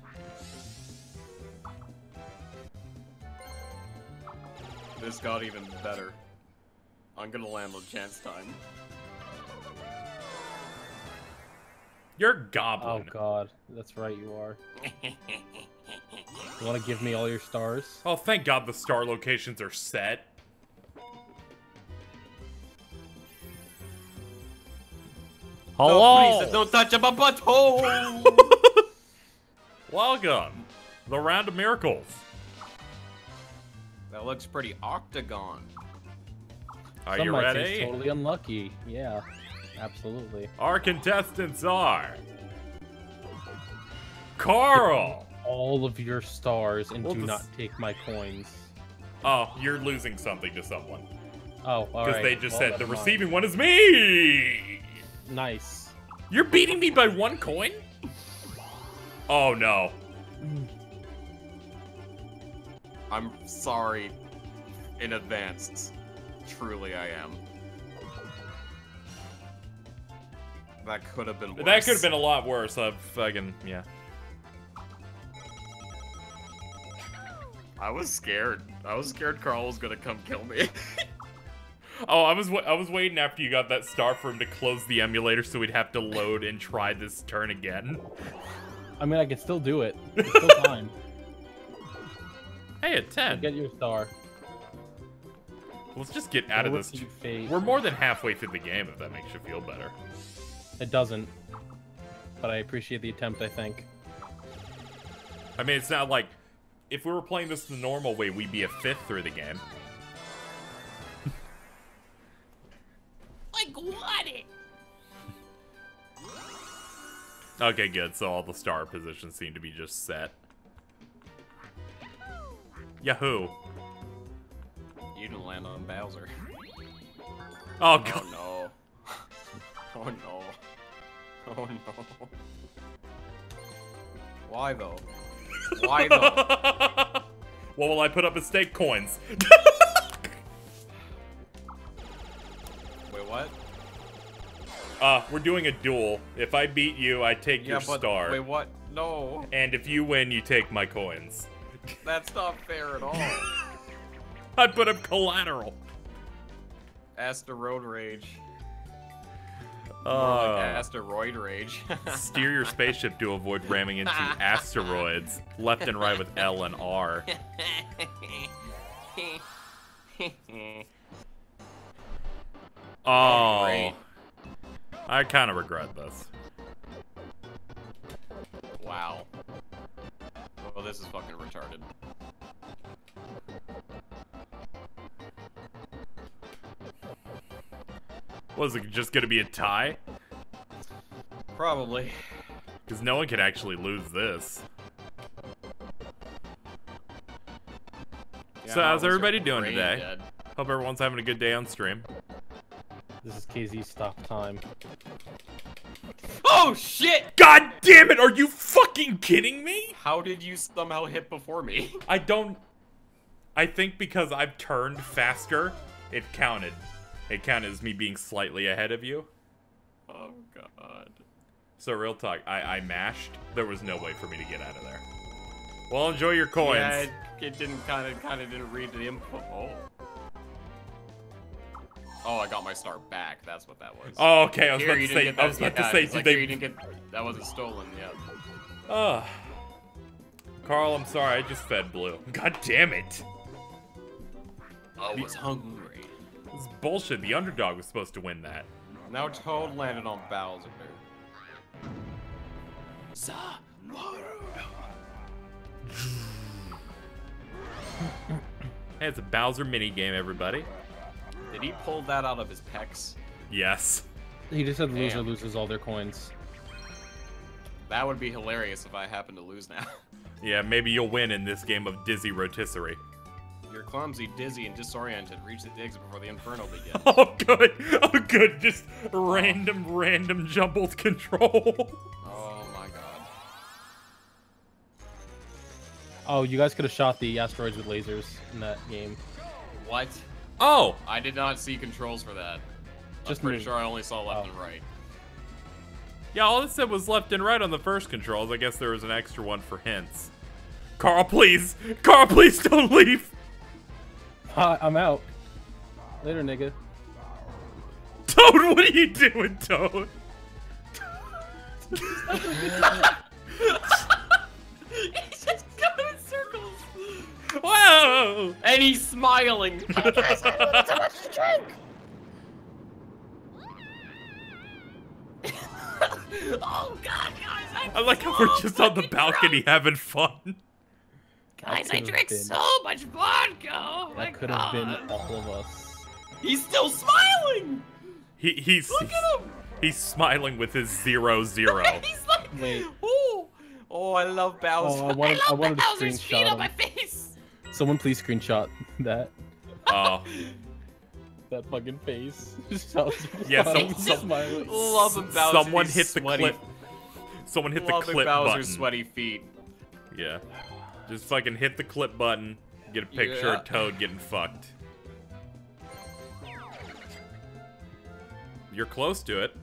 This got even better. I'm gonna land on chance time. You're a Oh goblin. god, that's right, you are. You wanna give me all your stars? Oh, thank God the star locations are set. Oh, please, don't touch my butthole! Welcome. The round of miracles. That looks pretty octagon. Are Some you might say ready? it's totally unlucky. Yeah, absolutely. Our contestants are Carl. All of your stars and Well, do this- not take my coins. Oh, you're losing something to someone. Oh, Because alright. they just well, said the never mind. receiving one is me. Nice. You're beating me by one coin? Oh no. I'm sorry in advance. Truly, I am. That could have been worse. That could have been a lot worse. I fucking yeah. I was scared. I was scared Carl was gonna come kill me. Oh, I was wa- I was waiting after you got that star for him to close the emulator so we'd have to load and try this turn again. I mean, I can still do it. It's still time. Hey, a ten. Get your star. Let's just get out of Go this. with your fate. We're more than halfway through the game, if that makes you feel better. It doesn't. But I appreciate the attempt, I think. I mean, it's not like if we were playing this the normal way, we'd be a fifth through the game. Like what it? Okay, good. So all the star positions seem to be just set. Yahoo! you didn't land on Bowser. Oh god. Oh no. Oh no. Oh no. Why though? Why though? What will I put up as stake coins? Wait, what? Uh, we're doing a duel. If I beat you, I take Yeah, your but star. wait, what? No. And if you win, you take my coins. That's not fair at all. I put up collateral. Aster Road Rage. Uh, More like Asteroid Rage. steer your spaceship to avoid ramming into asteroids. Left and right with L and R. Oh. Great. I kind of regret this. Wow. Well, this is fucking retarded. Was it just gonna be a tie? Probably. Because no one could actually lose this. Yeah, So how's that was everybody a doing brain today? dead. Hope everyone's having a good day on stream. This is K Z stop time. Oh shit! God damn it! Are you fucking kidding me? How did you somehow hit before me? I don't... I think because I've turned faster, it counted. It counted as me being slightly ahead of you. Oh god. So real talk, I, I mashed. There was no way for me to get out of there. Well, enjoy your coins. Yeah, it, it didn't kind of kind of didn't read the input. Oh. Oh, I got my star back. That's what that was. Oh, okay. I was Here, about you to didn't say. get that. I was about yeah, to say. it's Did like, they? here, you didn't get that wasn't stolen yet. Ugh. Carl, I'm sorry. I just fed Blue. God damn it. I was hungry. This is bullshit. The underdog was supposed to win that. Now Toad landed on Bowser. Hey, it's a Bowser mini game, everybody. Did he pull that out of his pecs? Yes. He just said loser Damn. loses all their coins. That would be hilarious if I happen to lose now. Yeah, maybe you'll win in this game of Dizzy Rotisserie. You're clumsy, dizzy, and disoriented. Reach the digs before the inferno begins. Oh, good. Oh, good. Just random, random jumbled control. Oh my god. Oh, you guys could have shot the asteroids with lasers in that game. What? Oh. I did not see controls for that. Just I'm pretty me. sure I only saw left Oh. and right. Yeah, all it said was left and right on the first controls. I guess there was an extra one for hints. Carl, please. Carl, please don't leave. Hi, I'm out. Later, nigga. Toad, what are you doing, Toad? He's just going in circles. Whoa! And he's smiling. Oh god, guys, I, I like how we're just on the balcony having fun. guys, I could've drank been- so much vodka. Oh my That could have god. been all of us. He's still smiling. He he's Look at him. he's smiling with his zero zero. He's like, Wait. oh, oh, I love Bowser. Oh, I I wanted, I love wanted the to Bowser's feet screenshot on my him. face. Someone please screenshot that. Oh, That fucking face. Just tells you Yeah, why some- I'm some- smiling. Loving Bowser. someone these hit the sweaty, clip. Someone hit the loving clip Bowser's button. sweaty feet. Yeah, just fucking hit the clip button. Get a picture Yeah. of Toad getting fucked. You're close to it.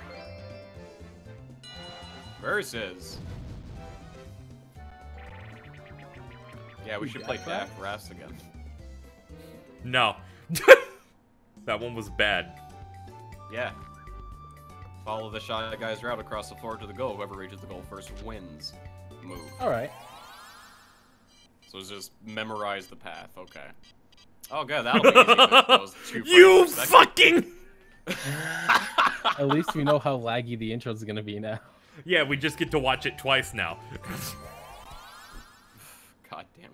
Versus. Yeah, we should play Daft Rafts again. No. That one was bad. Yeah. Follow the Shy Guy's route across the floor to the goal. Whoever reaches the goal first wins. Move. Alright. So it's just memorize the path. Okay. Oh, good. That'll be easy. That was two You frames per second. fucking... At least we know how laggy the intro is gonna be now. Yeah, we just get to watch it twice now. God damn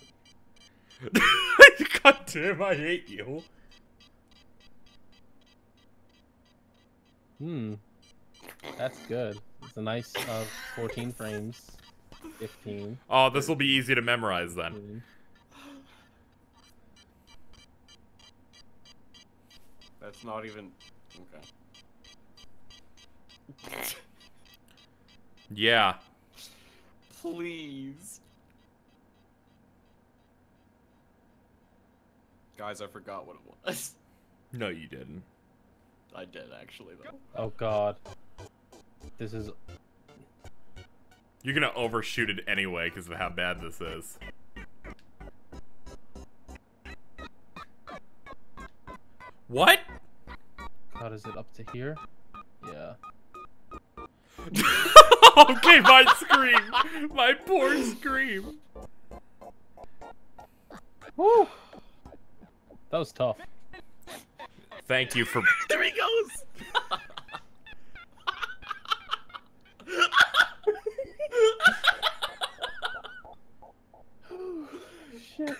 it. God damn, I hate you. Hmm. That's good. It's a nice uh, fourteen frames. fifteen. Oh, this will be easy to memorize then. That's not even... Okay. Yeah. Please. Guys, I forgot what it was. No, you didn't. I did, actually, though. Oh god. This is... You're gonna overshoot it anyway because of how bad this is. What? God, is it up to here? Yeah. Okay, my scream. My poor scream. Woo! That was tough. Thank you for... There he goes! Shit.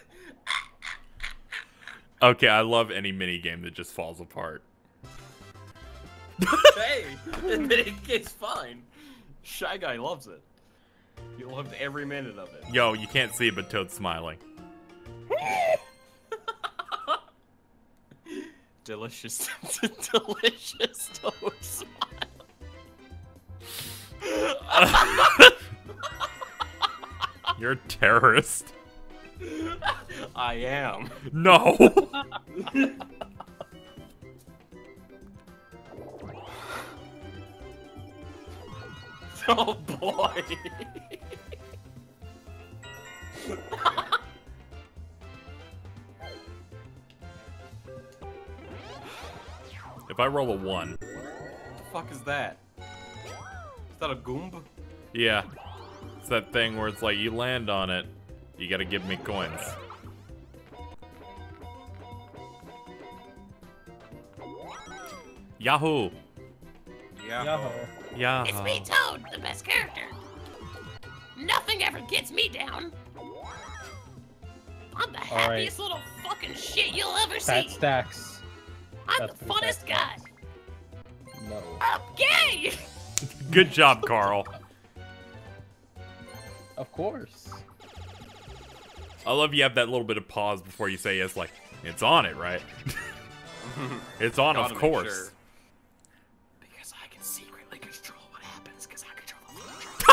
Okay, I love any mini game that just falls apart. Hey, it's fine. Shy Guy loves it. He loved every minute of it. Yo, you can't see it, but Toad's smiling. Delicious, delicious Toad smile. You're a terrorist. I am. No. Oh boy. If I roll a one. What the fuck is that? Is that a goomba? Yeah. It's that thing where it's like you land on it, you gotta give me coins. Yahoo! Yeah. Yahoo! It's me, Toad, the best character. Nothing ever gets me down. I'm the happiest little fucking shit you'll ever Fat see. stacks. I'm That's the pretty funnest fat guy. stacks. No. I'm gay. Good job, Carl. Of course. I love you have that little bit of pause before you say yes, like, it's on it, right? It's on, Gotta of make course. sure. Because I can secretly control what happens, because I control the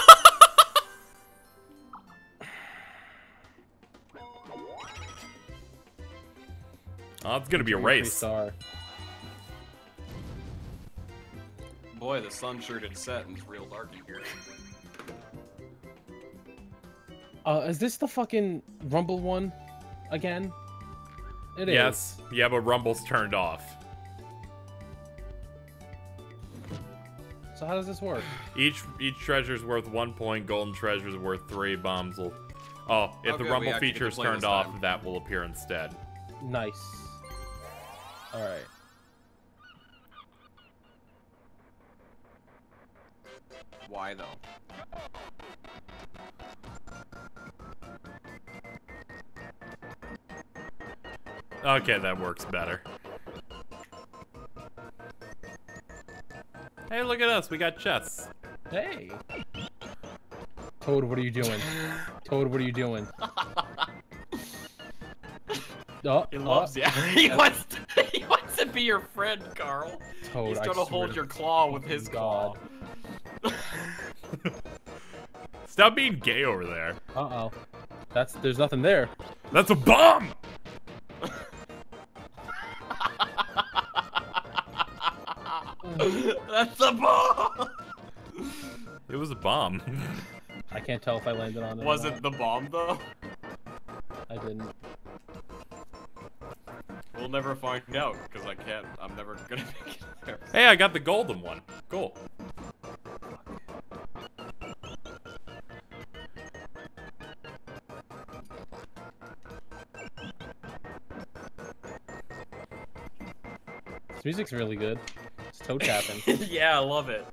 future. Oh, it's gonna be a race. Star. Boy, the sun sure did set and it's real dark in here. Uh, is this the fucking Rumble one again? It is. Yes. Yeah, but Rumble's turned off. So how does this work? Each each treasure's worth one point. Golden treasure's worth three. Bombs will. Oh, if Okay, the we Rumble actually get to feature's play turned this off, time. that will appear instead. Nice. All right. Why though? Okay, that works better. Hey, look at us. We got chests. Hey. Toad, what are you doing? Toad, what are you doing? Oh, He oh, loves you. He wants to, he wants to be your friend, Carl. Toad, He's I trying to swear hold your claw with his claw. God. Stop being gay over there. Uh-oh. That's, there's nothing there. That's a bomb! That's the bomb! It was a bomb. I can't tell if I landed on it. or Was not. it the bomb though? I didn't. We'll never find out, because I can't, I'm never gonna make it there. Hey, I got the golden one. Cool. This music's really good. It's toe tapping. Yeah, I love it.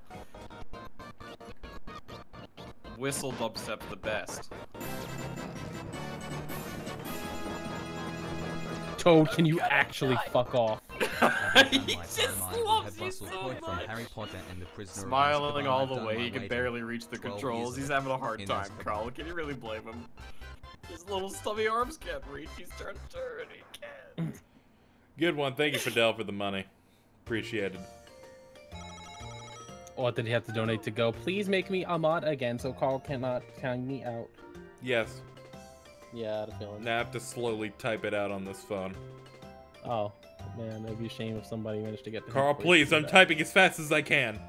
Whistle dubstep the best. Toad, can you actually fuck off? He just loves you so much. Harry Potter and the Prisoner of Smiling Azkaban. all I've the done way, my he can way barely to reach the twelve controls. years He's having a hard in time, Azkaban. Carl. Can you really blame him? His little stubby arms can't reach. He's trying to turn. He can't. Good one. Thank you, Fidel, for the money. Appreciated. What did he have to donate to go? Please make me a mod again so Carl cannot count me out. Yes. Yeah, I had a feeling. Now I have to slowly type it out on this phone. Oh, man, it'd be a shame if somebody managed to get the Carl, please, I'm typing as fast as I can.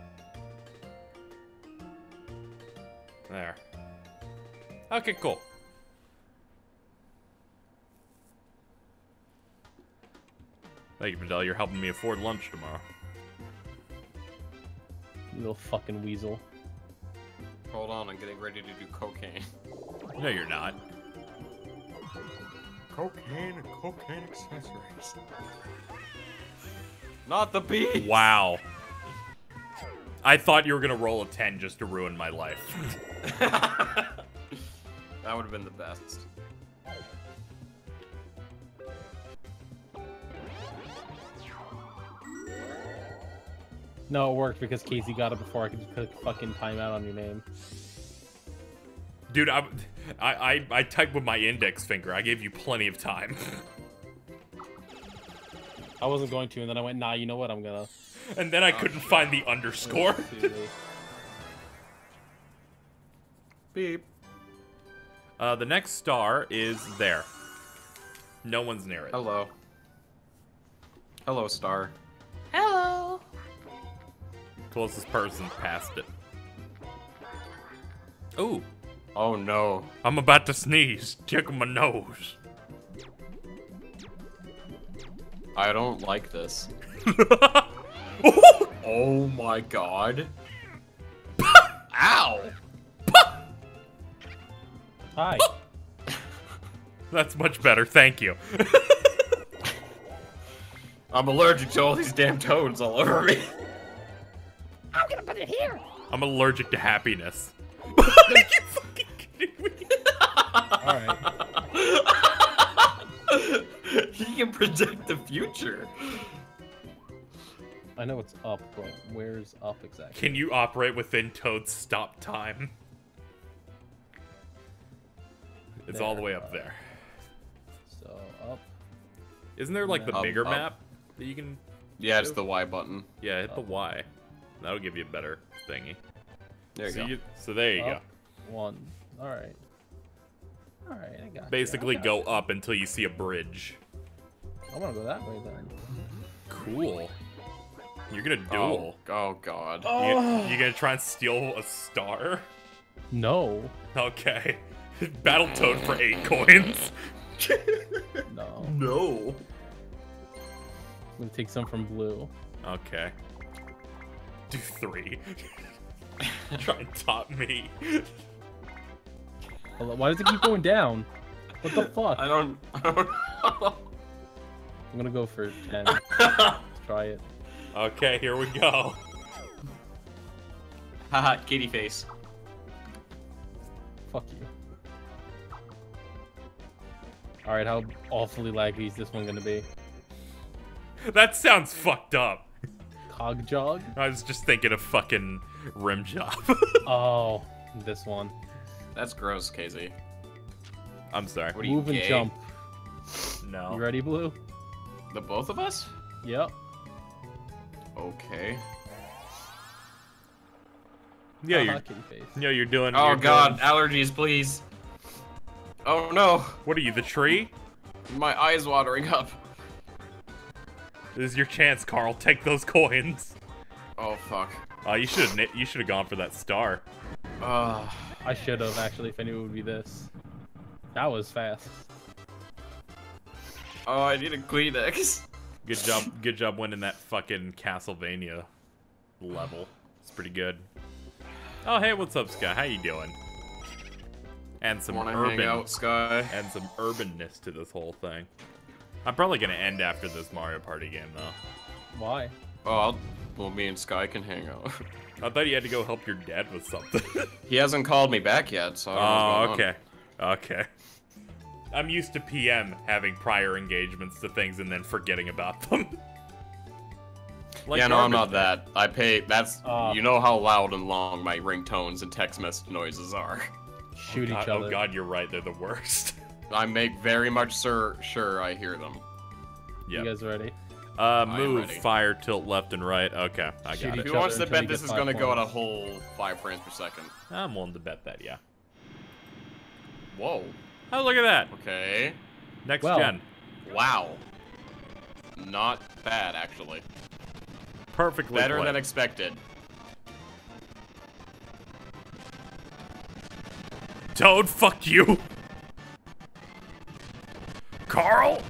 There. Okay, cool. Thank you, Vidal. You're helping me afford lunch tomorrow. You little fucking weasel. Hold on, I'm getting ready to do cocaine. No, you're not. Cocaine and cocaine accessories. Not the beat! Wow. I thought you were gonna roll a ten just to ruin my life. That would have been the best. No, it worked because Casey got it before I could put a fucking timeout on your name. Dude, I, I, I, I typed with my index finger. I gave you plenty of time. I wasn't going to, and then I went, nah, you know what, I'm gonna... And then I couldn't find the underscore. Beep. Uh, the next star is there. No one's near it. Hello. Hello, star. Hello. Closest person past it. Ooh. Oh no. I'm about to sneeze. Check my nose. I don't like this. Oh my god. Ow! Hi. That's much better, thank you. I'm allergic to all these damn toads all over me. I'm gonna put it here. I'm allergic to happiness. Are you fucking kidding me? Alright. He can predict the future. I know it's up, but where's up exactly? Can you operate within Toad's stop time? It's There. all the way up there. So, up. Isn't there like the Up, bigger up. map that you can... Yeah, it's the Y button. Yeah, hit the Y. That'll give you a better thingy. There you so go. You, so there you Up. One. Alright. Alright, I got go. you. Basically I got go up until you see a bridge. you. I wanna go that way then. Cool. You're gonna duel. Oh, oh god. You, you gonna try and steal a star? No. Okay. Battletoad for eight coins. No. No. I'm gonna take some from blue. Okay. Do three. Try and top me. Hold on, why does it keep going down? What the fuck? I don't. I don't know. I'm gonna go for ten. Let's try it. Okay, here we go. Haha, kitty face. Fuck you. Alright, how awfully laggy is this one gonna be? That sounds fucked up. Cog jog? I was just thinking of fucking rim job. Oh, this one. That's gross, K Z. I'm sorry. What are you, Move and gay? jump. No. You ready, Blue? The both of us? Yep. Okay. Yeah, Haha, you're, kitty face. yeah, you're doing. Oh you're god, doing- allergies, please. Oh no, What are you, the tree? my eye's watering up. This is your chance, Carl. Take those coins. Oh fuck. Uh, you should have. You should have gone for that star. Uh, I should have actually if I knew it would be this. That was fast. oh, I need a Kleenex. Good job. Good job winning that fucking Castlevania level. It's pretty good. Oh hey, what's up, Sky? How you doing? And some Wanna urban. hang out, Sky? And some urbanness to this whole thing. I'm probably gonna end after this Mario Party game, though. Why? Oh, I'll, well, me and Sky can hang out. I thought you had to go help your dad with something. He hasn't called me back yet, so I don't know Oh, what's going okay. Okay. I'm used to P M having prior engagements to things and then forgetting about them. on. Like Yeah, no, I'm garbage not that. I pay, that's, Uh. you know how loud and long my ringtones and text message noises are. Shoot God, each other. oh god, you're right, they're the worst. I make very much sure, sure I hear them. Yeah. You guys ready? Uh, am move, ready. fire, tilt left and right. Okay, I Shoot got each it. Who wants to until you bet this get is five gonna go at a points. whole five frames per second? I'm willing to bet that, yeah. Whoa. Oh, look at that. Okay. Next Well. gen. Wow. Not bad, actually. Perfectly Better played. than expected. Toad, fuck you. Carl?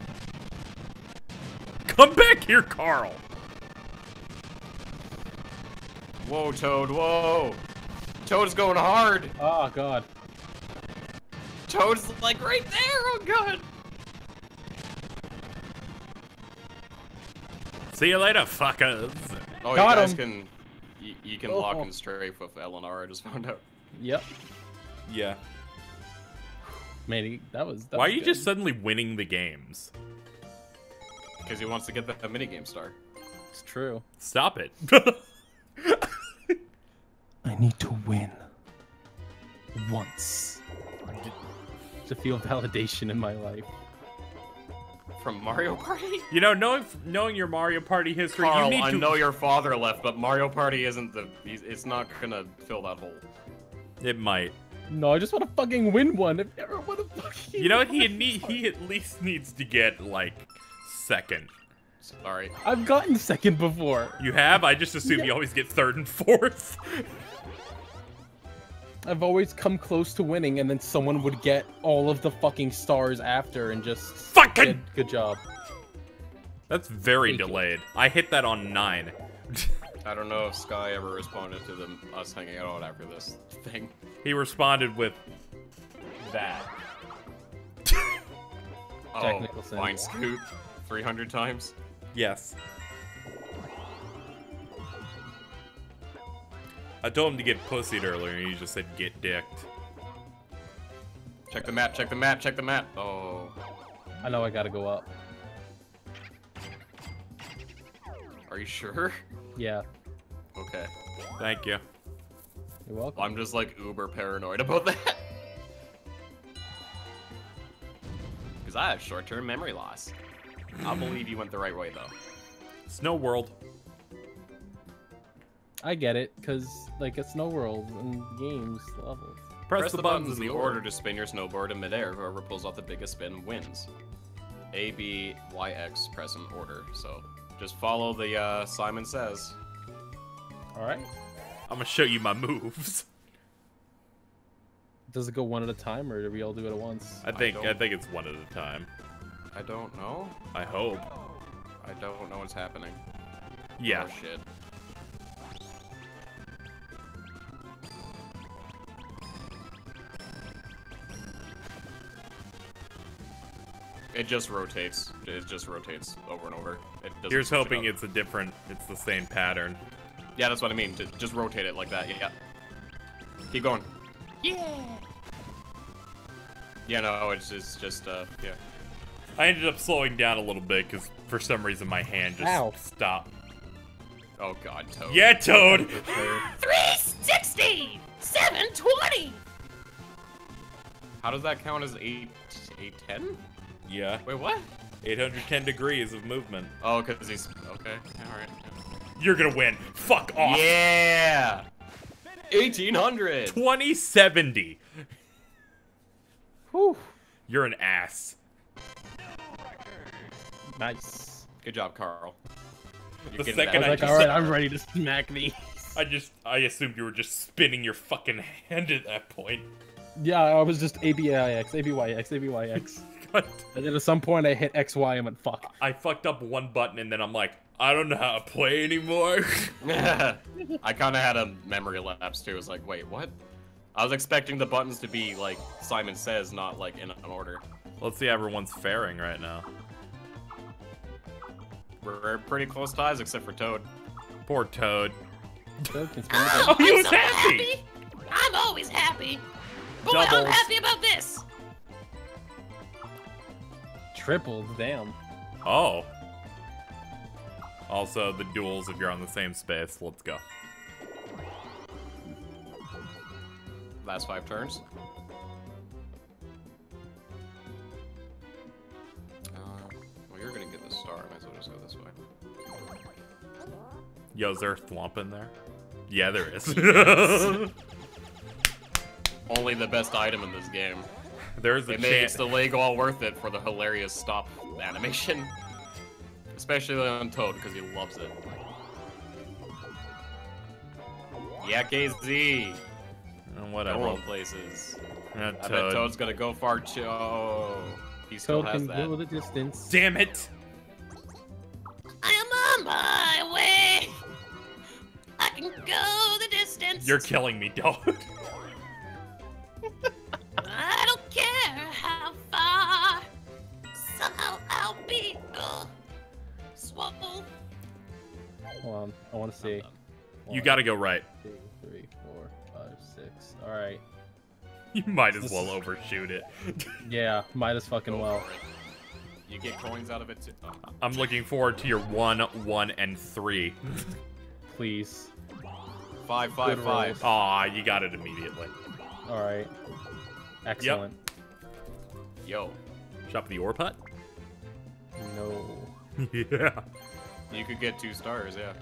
Come back here, Carl. Whoa, Toad, whoa. Toad's going hard. Oh god. Toad's like right there, oh god. See you later, fuckers. Oh, Got you guys him. can, you, you can Oh. lock and strafe with Eleanor, I just found out. Yep. Yeah. Man, he- that was. That Why are was you good. just suddenly winning the games? Because he wants to get the, the minigame star. It's true. Stop it. I need to win. Once. To feel validation in my life. From Mario Party? You know, knowing knowing your Mario Party history, Carl, you need I to. know your father left, but Mario Party isn't the, he's, it's not gonna fill that hole. It might. No, I just want to fucking win one. I've never won a fucking. You know what? He need he at least needs to get like second. Sorry. I've gotten second before. You have? I just assume you always get third and fourth. I've always come close to winning, and then someone would get all of the fucking stars after, and just. Fucking. Good, good job. That's very Thank you. delayed. I hit that on nine. I don't know if Sky ever responded to them us hanging out after this thing. He responded with that. Oh, Technical sense. fine scoop, three hundred times. Yes. I told him to get pussied earlier, and he just said get dicked. Check the map, check the map, check the map. Oh, I know I gotta go up. are you sure? Yeah. Okay. Thank you. You're welcome. I'm just like uber paranoid about that. Because I have short-term memory loss. I'll believe you went the right way though. Snow World. I get it, cause like it's Snow World and games levels. Press, Press the, the buttons buttons in the order to spin your snowboard in midair. Whoever pulls off the biggest spin wins. A, B, Y, X, press in order. So just follow the uh, Simon Says. All right. I'm gonna show you my moves. Does it go one at a time, or do we all do it at once? I think I, don't- think it's one at a time. I don't know. I hope. I don't know what's happening. Yeah. Oh shit. It just rotates. It just rotates over and over. It doesn't Here's switch it hoping up. it's a different. It's the same pattern. Yeah, that's what I mean. Just, just rotate it like that. Yeah. Keep going. Yeah. Yeah, no, it's, it's just, uh, yeah. I ended up slowing down a little bit because for some reason my hand just Ow. stopped. Oh god, Toad. Yeah, Toad. three sixty! seven twenty! How does that count as eight, eight ten? Yeah. Wait, what? eight hundred ten degrees of movement. Oh, because he's, okay, alright. You're gonna win. Fuck off. Yeah! eighteen hundred! twenty seventy. Whew. You're an ass. Nice. Good job, Carl. You're The getting second I that. was I like, just all right, said- I'm ready to smack these. I just, I assumed you were just spinning your fucking hand at that point. Yeah, I was just A B I X, A B Y X, A B Y X. God. And then at some point I hit X Y and went, fuck. I fucked up one button and then I'm like, I don't know how to play anymore. I kind of had a memory lapse too. It was like, wait, what? I was expecting the buttons to be like Simon Says, not like in an order. Let's see how everyone's faring right now. We're pretty close ties except for Toad. Poor Toad. So, can spin the Oh, button. he I'm was so happy. I'm always happy. Boy, I'm Doubles. happy about this. Tripled, damn. Oh. Also, the duels if you're on the same space. Let's go. Last five turns. Uh, well, you're gonna get the star. I might as well just go this way. Yo, is there a thwomp in there? Yeah, there is. Only the best item in this game. There's a It makes chance. the leg all worth it for the hilarious stop animation. Especially on Toad, because he loves it. Yeah, K Z. Whatever. Going places. Uh, I bet Toad. Toad's gonna go far too. Oh, he still Toad has can that. go the distance. Damn it! I am on my way. I can go the distance. You're killing me, dog. I don't care how far. Somehow I'll be uh, swole. Hold on, I want to see. You gotta go right. Two, three, four, five, six. All right. You might as This well is- overshoot it. Yeah, might as fucking Go well. for it. You get coins out of it too. Oh. I'm looking forward to your one, one, and three. Please. Five, five, Good five. rolls. Aw, you got it immediately. All right. Excellent. Yo, Shop the ore putt? No. Yeah. you could get two stars, yeah.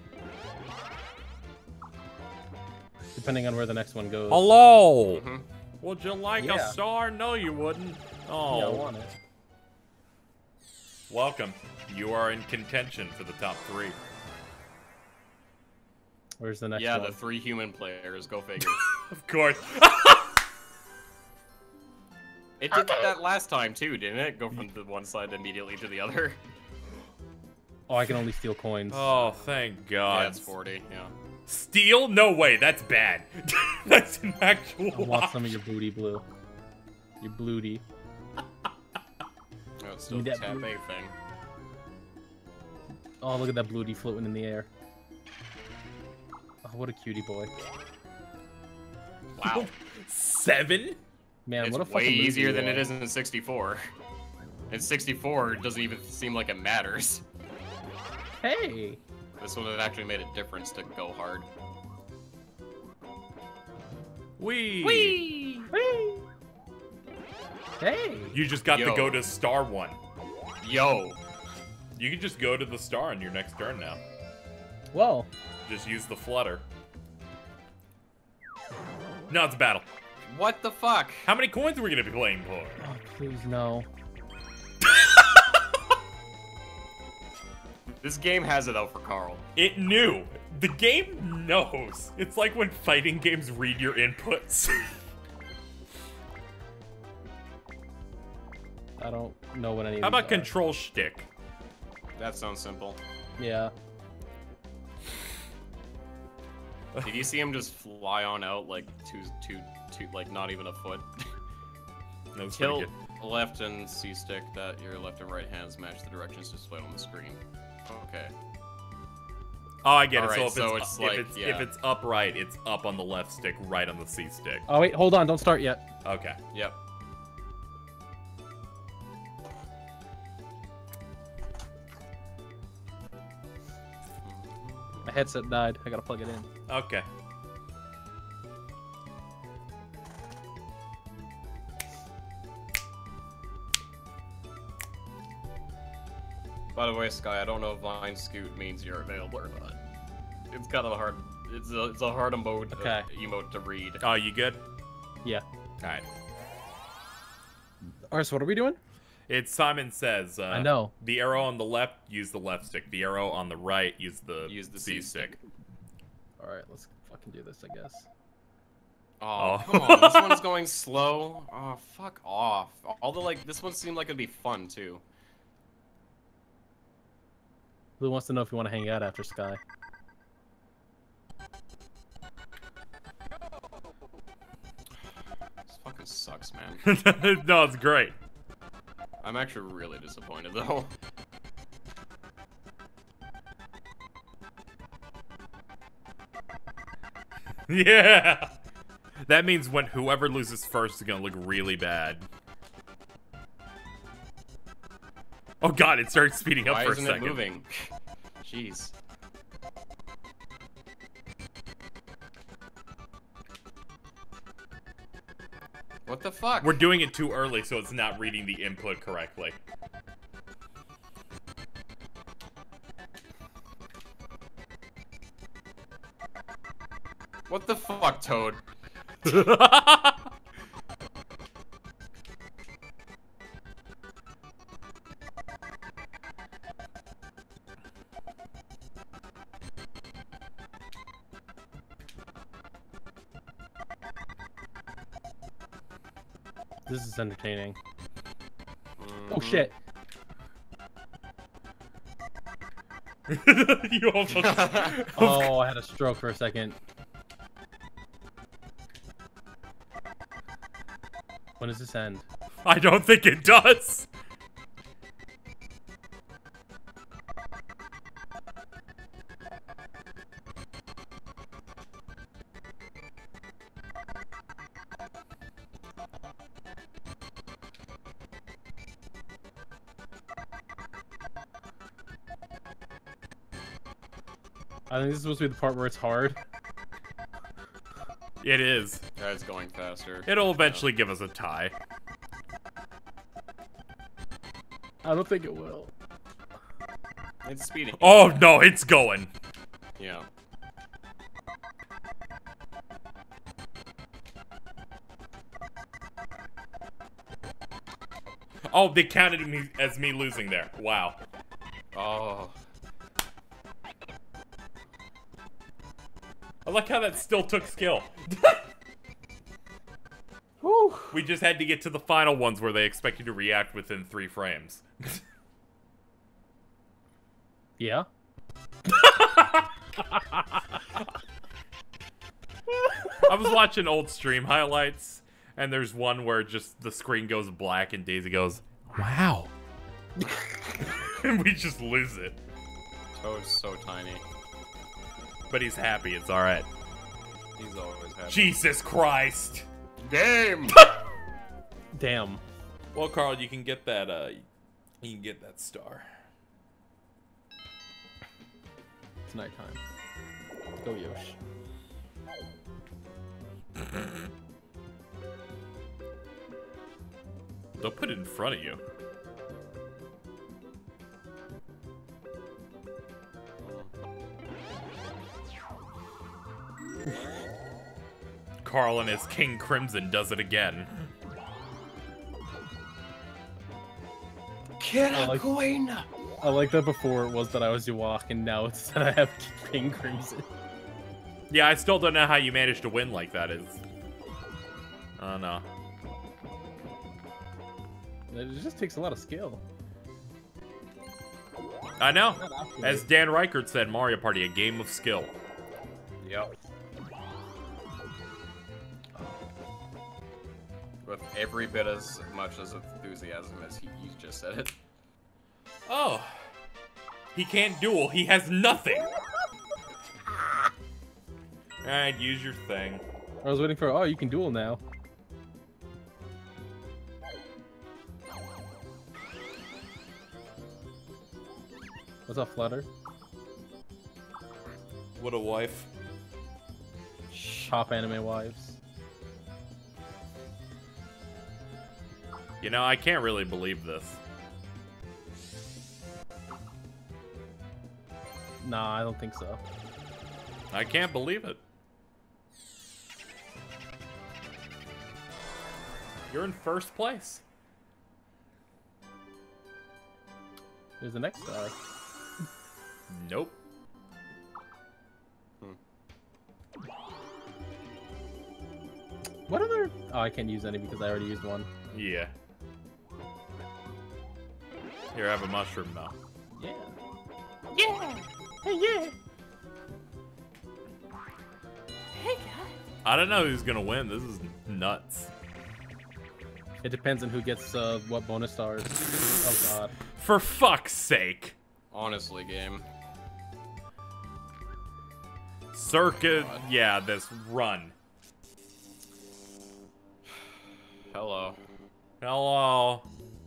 Depending on where the next one goes. Hello! Mhm. Would you like Yeah. a star? No, you wouldn't. Oh. Yeah, I want it. Welcome. You are in contention for the top three. Where's the next Yeah, one? the three human players. Go figure. Of course. It did that last time too, didn't it? Go from the one side immediately to the other. Oh, I can only steal coins. Oh, thank God. Yeah, it's forty. Yeah. Steal? No way, that's bad. That's an actual I want some of your booty blue. Your blooty. Oh, it's still Need the that tap blue- A thing. Oh, look at that blooty floating in the air. Oh, what a cutie boy. Wow. Seven? Man, It's what a way fucking loser easier you than are. it is in sixty-four. In sixty-four, it doesn't even seem like it matters. Hey! This one, it actually made a difference to go hard. Wee. Whee! Whee! Hey! You just got Yo. to go to star one. Yo, You can just go to the star on your next turn now. Well, Just use the flutter. No, it's a battle. what the fuck? How many coins are we gonna be playing for? oh, please no. This game has it out for Carl. It knew. The game knows. It's like when fighting games read your inputs. I don't know what any of How these about are. control shtick? That sounds simple. Yeah. Did you see him just fly on out like two, two, two, like not even a foot? That was pretty Tilt good. left and C stick that your left and right hands match the directions displayed on the screen. Okay. Oh, I get it. Alright, so if so it's, it's if like- it's yeah. if it's upright, it's up on the left stick, right on the C stick. Oh, wait, hold on. Don't start yet. Okay. Yep. My headset died. I gotta plug it in. Okay. By the way, Sky, I don't know if Vine Scoot means you're available or not. It's kind of a hard. It's a it's a hard emote uh, Okay. emote to read. Oh, you good? Yeah. All right. Alright, so what are we doing? It's Simon Says. Uh, I know. The arrow on the left, use the left stick. The arrow on the right, use the Use the C C stick. Alright, let's fucking do this, I guess. Oh, Oh. come on! This one's going slow. Oh, fuck off! Although, like, this one seemed like it'd be fun too. Blue wants to know if you want to hang out after Sky. This fucking sucks, man. No, it's great. I'm actually really disappointed though. Yeah. That means when whoever loses first is gonna look really bad. Oh god, it started speeding up Why for a isn't second. it moving? Jeez. What the fuck? We're doing it too early, so it's not reading the input correctly. What the fuck, Toad? This is entertaining. Mm-hmm. Oh shit! You almost... Oh, I had a stroke for a second. When does this end? I don't think it does. I think this is supposed to be the part where it's hard. It is. Yeah, it's going faster. It'll eventually give us a tie. I don't think it will. It's speeding. Oh no, it's going. Yeah. Oh, they counted me as me losing there. Wow. Oh. I like how that still took skill. Whew. We just had to get to the final ones where they expect you to react within three frames. Yeah. I was watching old stream highlights, and there's one where just the screen goes black and Daisy goes, "Wow." And we just lose it. Toad's so tiny. But he's happy, it's alright. He's always happy. Jesus Christ! Game! Damn. Well, Carl, you can get that, uh, you can get that star. It's nighttime. Go Yosh. They'll put it in front of you. Carl and his King Crimson does it again. I like, I like that before it was that I was Ewok, and now it's that I have King Crimson. Yeah, I still don't know how you managed to win like that. Is oh no. It just takes a lot of skill. I know. As Dan Reichert said, Mario Party, a game of skill. Yep. With every bit as much as enthusiasm as he, he just said it. Oh. He can't duel. He has nothing. Alright, use your thing. I was waiting for, oh, you can duel now. What's up, Flutter? What a wife. Top anime wives. You know, I can't really believe this. Nah, I don't think so. I can't believe it. You're in first place. There's the next star. Nope. What other... Oh, I can't use any because I already used one. Yeah. Here, have a mushroom though. Yeah. Yeah! Hey, yeah! Hey, guys! I don't know who's gonna win. This is nuts. It depends on who gets uh, what bonus stars. Oh god. For fuck's sake. Honestly, game. Circuit, yeah, this run. Hello. Hello.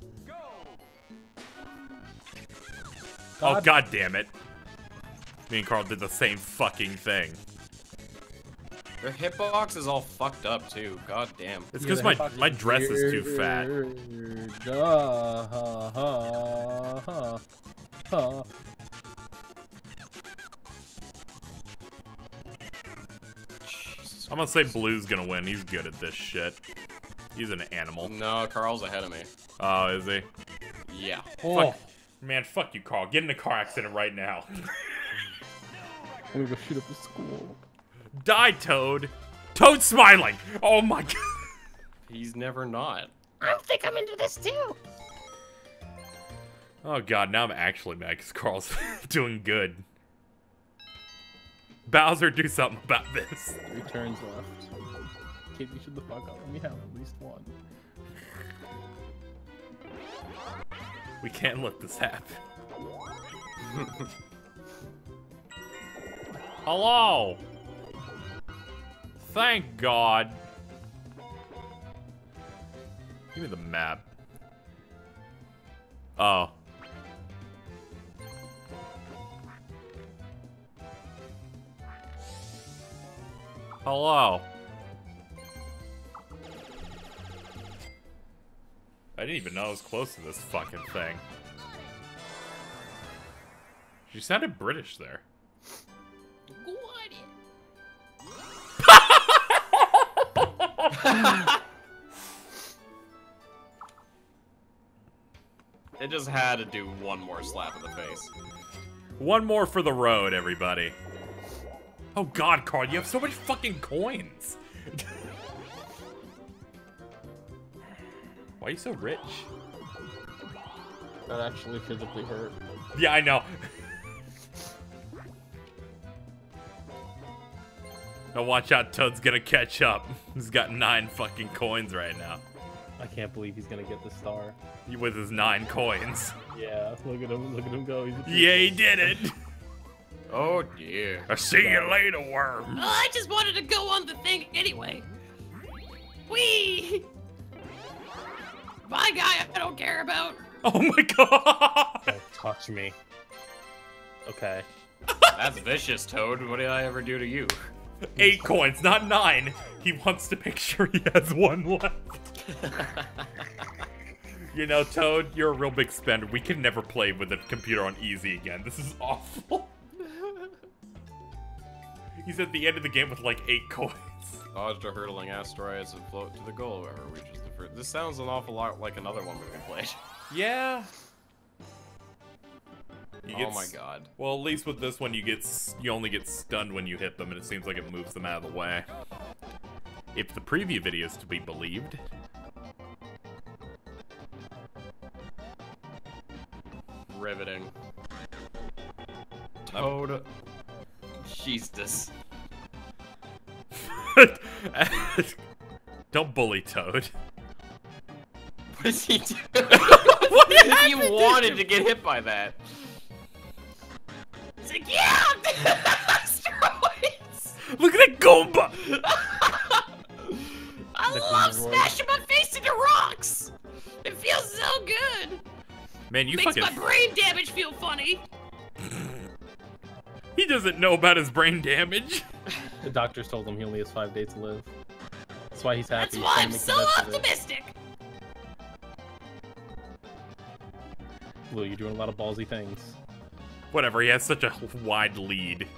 Oh, God. god damn it. Me and Carl did the same fucking thing. Their hitbox is all fucked up too. God damn. It's Yeah, because the my, hitbox my dress is too fat. weird. Uh, ha, ha, ha, ha. I'm gonna say Blue's gonna win. He's good at this shit. He's an animal. No, Carl's ahead of me. Oh, is he? Yeah. Oh, Fuck. Man, fuck you, Carl. Get in a car accident right now. I'm gonna go shoot up the school. Die, Toad. Toad smiling. Oh my god. He's never not. I think I'm into this too. Oh god, now I'm actually mad because Carl's doing good. Bowser, do something about this. Three turns left. Kid, you should the fuck up. Let me have at least one. We can't let this happen. Hello. Thank God. Give me the map. Oh. Hello. I didn't even know I was close to this fucking thing. She sounded British there. It just had to do one more slap in the face. One more for the road, everybody. Oh god, Carl, you have so much fucking coins. Why are you so rich? That actually physically hurt. Yeah, I know. Now watch out, Toad's gonna catch up. He's got nine fucking coins right now. I can't believe he's gonna get the star. With his nine coins. Yeah, look at him, look at him go. He's a Yeah, he did it. Oh dear. I'll see you later, worm. Oh, I just wanted to go on the thing anyway. Whee! Bye, guy I don't care about. Oh my god. Don't touch me. Okay. That's vicious, Toad. What did I ever do to you? Eight coins, not nine. He wants to make sure he has one left. You know, Toad, you're a real big spender. We can never play with a computer on easy again. This is awful. He's at the end of the game with like eight coins. Dodge to hurtling asteroids and float to the goal, whoever reaches the first. This sounds an awful lot like another one we played. Yeah. You Oh get my s- god. Well, at least with this one, you get s- you only get stunned when you hit them, and it seems like it moves them out of the way. If the preview video is to be believed. Riveting. Toad. Jesus. Don't bully Toad. What's he doing? What He happened to wanted him? to get hit by that. It's like, yeah! Asteroids! Look at that Goomba! I The love Goomba smashing my face into rocks! It feels so good! Man, you Makes fucking... my brain damage feel funny! He doesn't know about his brain damage. The doctors told him he only has five days to live. That's why he's happy. That's He's why trying I'm to make so the best of it. optimistic! Blue, you're doing a lot of ballsy things. Whatever, he has such a wide lead.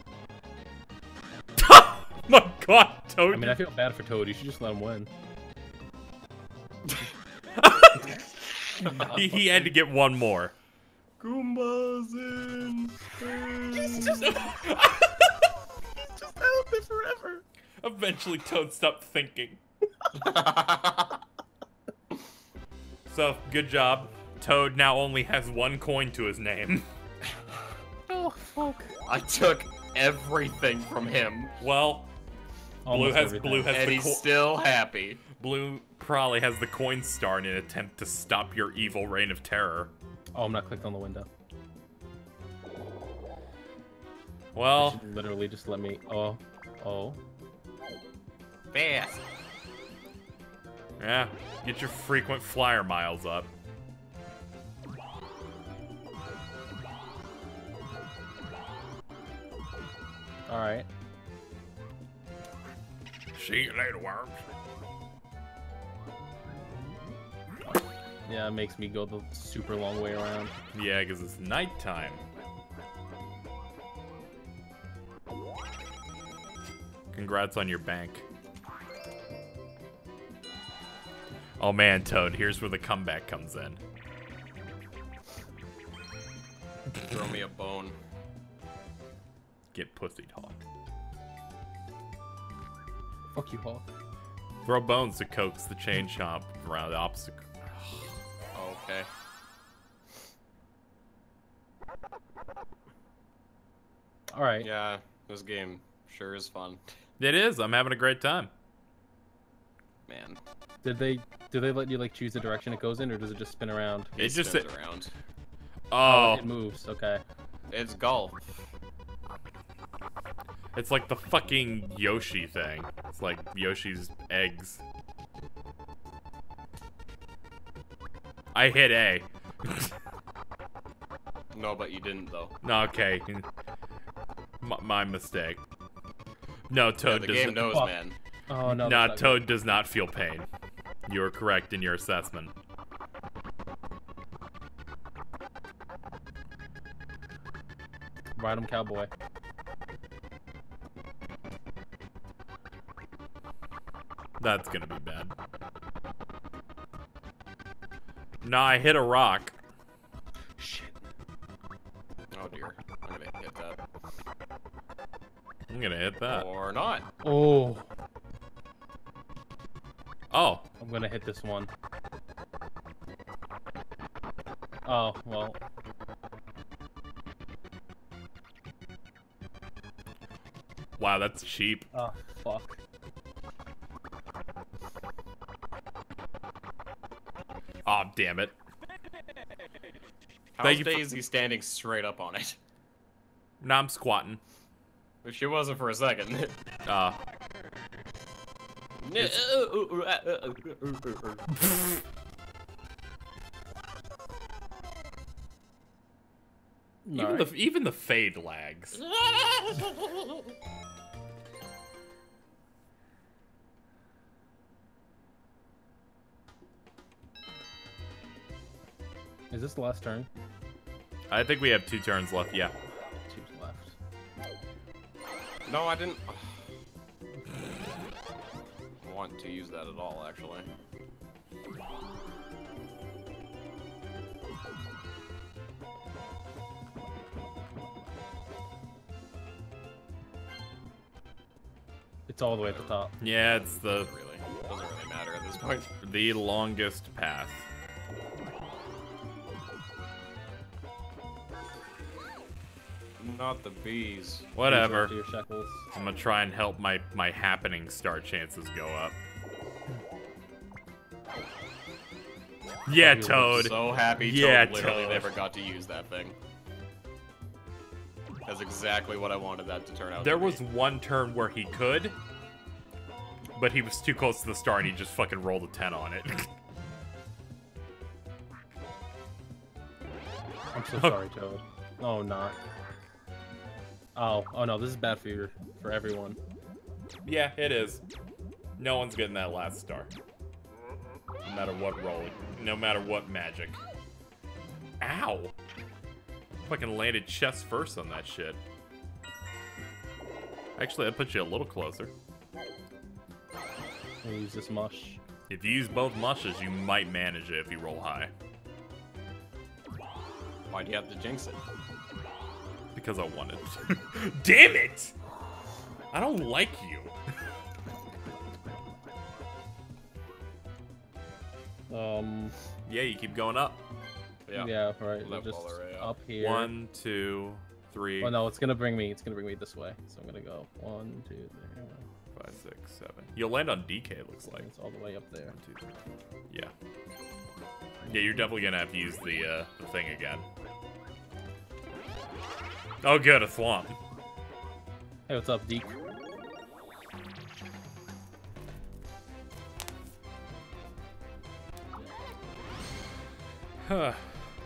My god, Toad. I mean, I feel bad for Toad. You should just let him win. he, he had to get one more. Goombas in He's just... He's just out there forever. Eventually, Toad stopped thinking. So, good job. Toad now only has one coin to his name. Oh, fuck. I took everything from him, Well, Blue Almost has everything. Blue has and the he's co- still happy. Blue probably has the coin star in an attempt to stop your evil reign of terror. Oh, I'm not clicked on the window. Well, You should literally just let me. Oh, oh. Fast. yeah, get your frequent flyer miles up. All right. See you later, worms. Yeah, it makes me go the super long way around. Yeah, because it's nighttime. Congrats on your bank. Oh man, Toad, here's where the comeback comes in. Throw me a bone. Get pussied, Hawk. Fuck you, Hawk. Throw bones to coax the chain chomp around the obstacle. Okay. All right. Yeah, this game sure is fun. It is. I'm having a great time. Man. Did they do they let you like choose the direction it goes in, or does it just spin around? It, It just spins it, around. oh, It moves. Okay. It's golf. it's like the fucking Yoshi thing. It's like Yoshi's eggs. I hit A. No, but you didn't though. No, okay. M my mistake. No, Yeah, Toad the does game not. knows, Fuck. man. Oh no. Nah, that's not Toad does not feel pain. You are correct in your assessment. good. Ride 'em, cowboy. That's gonna be bad. Nah, I hit a rock. Shit. Oh dear. I'm gonna hit that. I'm gonna hit that. Or not. Oh. Oh, I'm gonna hit this one. Oh well. wow, that's cheap. Oh fuck. Oh, damn it. How's Thank you for- Daisy standing straight up on it? Now I'm squatting. If she wasn't for a second. Uh, even Alright. the even the fade lags. Is this the last turn? I think we have two turns left. Yeah. Two's left. No, I didn't. Want to use that at all, actually. It's all the way at the top. Yeah, it's the Doesn't really, doesn't really matter at this point. the longest path. Not the bees. Whatever. To your shekels. I'm gonna try and help my my happening star chances go up. Yeah, Toad. So happy Yeah, Toad literally Toad. never got to use that thing. That's exactly what I wanted that to turn out There to be. was one turn where he could, but he was too close to the star and he just fucking rolled a ten on it. I'm so sorry, Toad. Oh, not. Oh, oh no, this is bad for your, for everyone. Yeah, it is. No one's getting that last star. No matter what rolling. No matter what magic. Ow! Fucking landed chest first on that shit. Actually, that puts you a little closer. I'm gonna use this mush. If you use both mushes, you might manage it if you roll high. Why'd you have to jinx it? Because I wanted. Damn it! I don't like you. Um, Yeah, you keep going up. Yeah. yeah, right. We're Left just all the way up. up here. One, two, three, Oh no, it's gonna bring me. It's gonna bring me this way. So I'm gonna go one, two, three. five, six, seven. You'll land on D K, it looks like. It's all the way up there. One, two, three. Yeah. Yeah, you're definitely gonna have to use the, uh, the thing again. Oh, good, a swamp. Hey, what's up, Deke? Huh.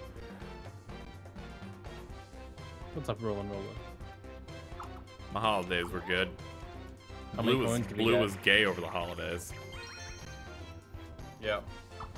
What's up, Rollin' Rollin'? My holidays were good. How many Blue was, coins do we Blue get? was gay over the holidays. Yeah.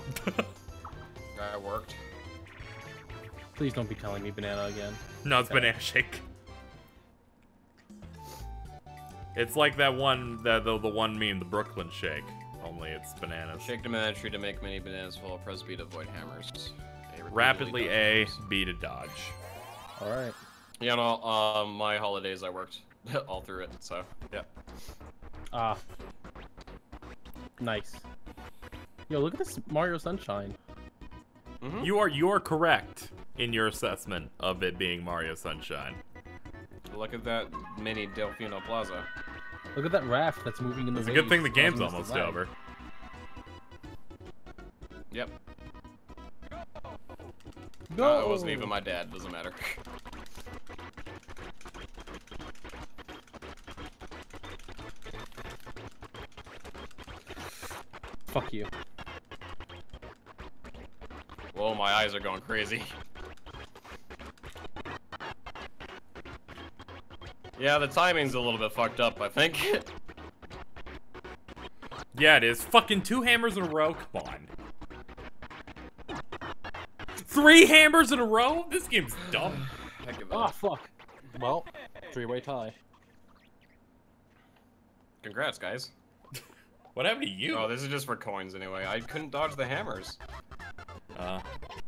That worked. Please don't be telling me banana again. No, it's Okay. banana shake. It's like that one, the, the, the one meme, the Brooklyn Shake. Only it's bananas. Shake the banana tree to make mini bananas full. Press B to avoid hammers. A Rapidly A, dodges. B to dodge. Alright. Yeah, no, um, my holidays I worked all through it, so, yeah. Ah. Nice. Yo, look at this Mario Sunshine. Mm-hmm. You are you are correct in your assessment of it being Mario Sunshine. Look at that mini Delfino Plaza. Look at that raft that's moving in the It's a good thing the waves, game's causing us to almost lag. over. Yep. Go! Uh, it wasn't even my dad, doesn't matter. Fuck you. Whoa, my eyes are going crazy. Yeah, the timing's a little bit fucked up, I think. Yeah, it is. Fucking two hammers in a row? Come on. Three hammers in a row? This game's dumb. Heck of Oh, a- fuck. Well, three-way tie. Congrats, guys. What happened to you? Oh, this is just for coins anyway. I couldn't dodge the hammers. Uh.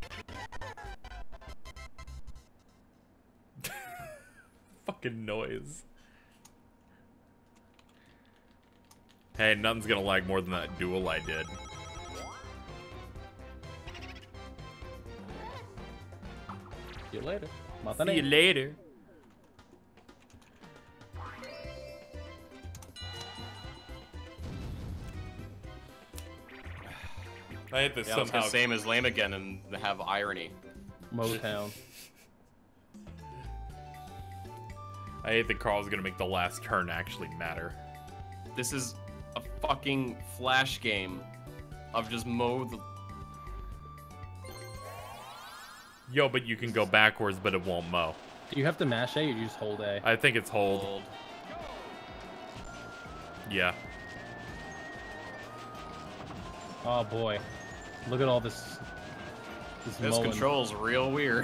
Fucking noise. Hey, nothing's gonna lag more than that duel I did. See you later. See you later. I hate this Yeah, let's somehow. get same as lame again and have irony. Motown. I hate that Carl's gonna make the last turn actually matter. This is a fucking flash game of just mow the... Yo, but you can go backwards, but it won't mow. Do you have to mash A or do you just hold A? I think it's hold. Hold. Yeah. Oh boy. Look at all this. This, This mowing. control's real weird.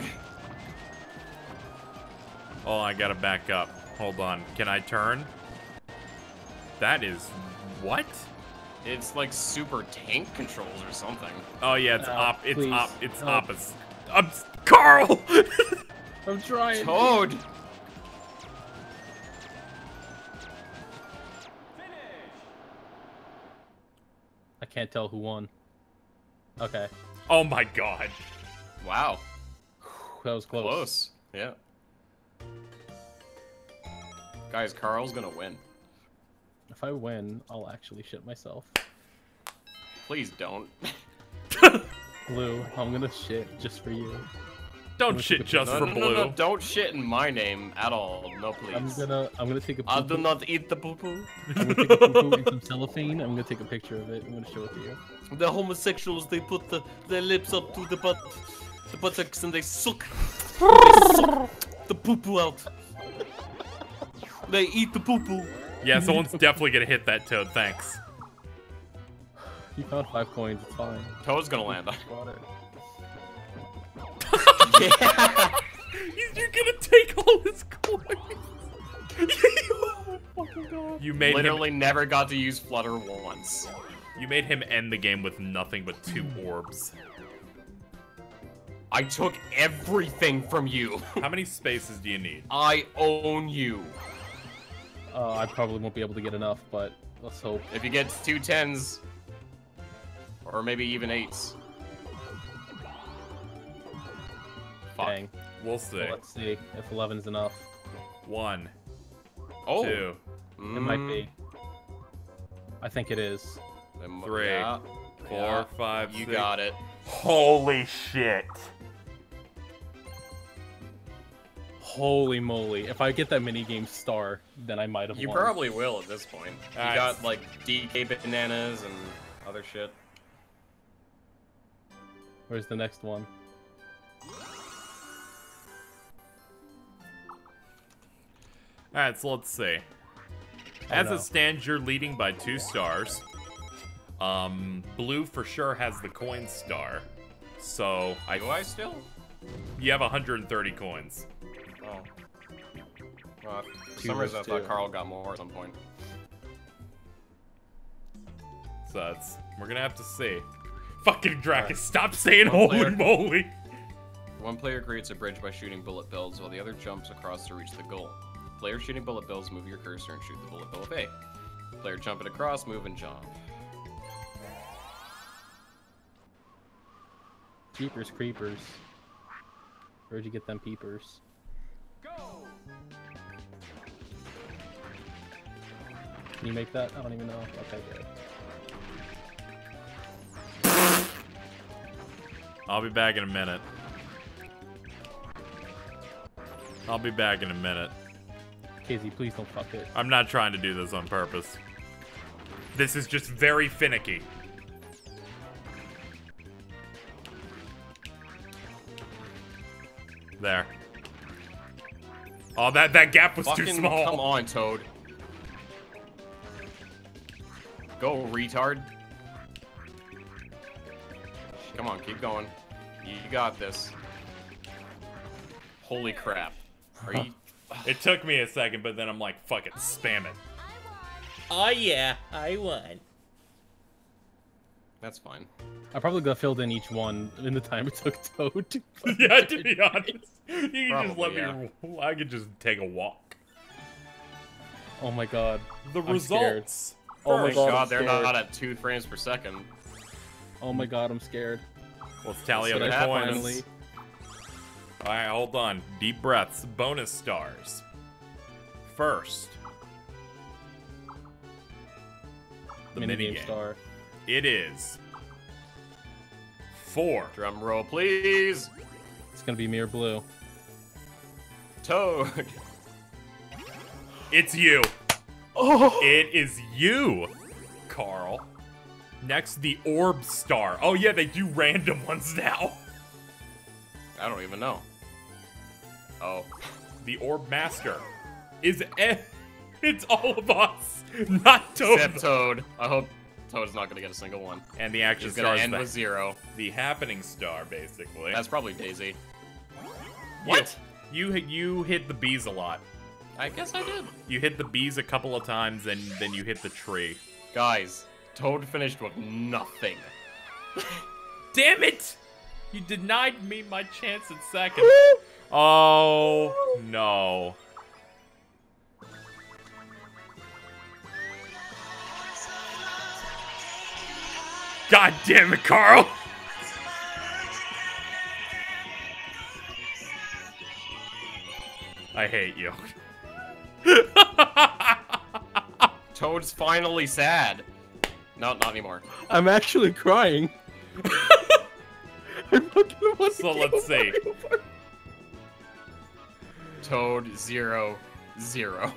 Oh, I gotta back up. Hold on. Can I turn? That is... What? It's like super tank controls or something. Oh yeah, it's No, op. It's please. op. It's No. opposite. Um, Carl. I'm trying. Toad! I can't tell who won. Okay. Oh my god. Wow. That was close. Close. Yeah. Guys, Carl's gonna win. If I win, I'll actually shit myself. Please don't. Blue, I'm gonna shit just for you. Don't gonna shit take a just No, for no, blue. no, no, don't shit in my name at all. No, please. I'm gonna I'm gonna take a I do poo-poo. not eat the poo-poo. I'm gonna take a poo-poo in some cellophane. I'm gonna take a picture of it. I'm gonna show it to you. The homosexuals, they put the, their lips up to the butt, the buttocks, and they suck, they suck the poo-poo out. They eat the poo-poo. Yeah, someone's definitely gonna hit that toad. Thanks. You found five coins. It's fine. Toad's gonna land on. Got it. Yeah. You're gonna take all his coins. Oh my fucking God. You made Literally him. never got to use Flutter once. You made him end the game with nothing but two orbs. I took everything from you. How many spaces do you need? I own you. Uh, I probably won't be able to get enough, but let's hope. If you get two tens, or maybe even eights. Fuck. Dang. We'll see. Well, let's see if eleven's enough. One, Oh. two, It might be. I think it is. Mm, three, yeah, four, yeah, five, You six. got it. Holy shit. Holy moly! If I get that mini game star, then I might have You won. probably will at this point. You Alright. got like D K bananas and other shit. Where's the next one? Alright, so let's see. Oh, As no. it stands, you're leading by two stars. Um, blue for sure has the coin star. So I, Do I still? you have one hundred thirty coins. Oh. Uh, for Two some reason, I versus thought two. Carl got more at some point. So it's, we're gonna have to see. Fucking Dracus, Alright. stop saying One holy player. moly! One player creates a bridge by shooting bullet bills, while the other jumps across to reach the goal. Player shooting bullet bills, move your cursor and shoot the bullet bill of A. Player jumping across, move and jump. Jeepers creepers. Where'd you get them peepers? Can you make that? I don't even know. Okay, good. I'll be back in a minute. I'll be back in a minute. K Z, please don't fuck it. I'm not trying to do this on purpose. This is just very finicky. There. Oh, that, that gap was Fucking too small. come on, Toad. Go, retard. Come on, keep going. You got this. Holy crap. Are you... It took me a second, but then I'm like, fuck it, spam it. Oh yeah, I won. That's fine. I probably got filled in each one in the time it took Toad to Yeah, to be honest. You can Probably, just let yeah. me, I could just take a walk. Oh my god. The I'm scared. results. Oh my First- god, God, I'm they're scared. not at two frames per second. Oh my god, I'm scared. Let's tally up Let's the see what coins. happens. Finally. Alright, hold on. Deep breaths. Bonus stars. First. The Minigame minigame. star. It is. Four. Drum roll, please. It's gonna be Mirror Blue. Toad. It's you. Oh! It is you, Carl. Next, the orb star. Oh yeah, they do random ones now. I don't even know. Oh. The orb master is e it's all of us, not Toad. Except Toad. I hope Toad's not gonna get a single one. And the action He's star gonna is end the, with zero. the happening star, basically. That's probably Daisy. What? You you hit the bees a lot. I guess I did. You hit the bees a couple of times, and then you hit the tree. Guys, Toad finished with nothing. Damn it! You denied me my chance at second. Oh no. God damn it, Carl! I hate you. Toad's finally sad. No, not anymore. I'm actually crying. I'm not gonna want to So keep let's a see. Mario Party. Toad, zero, zero.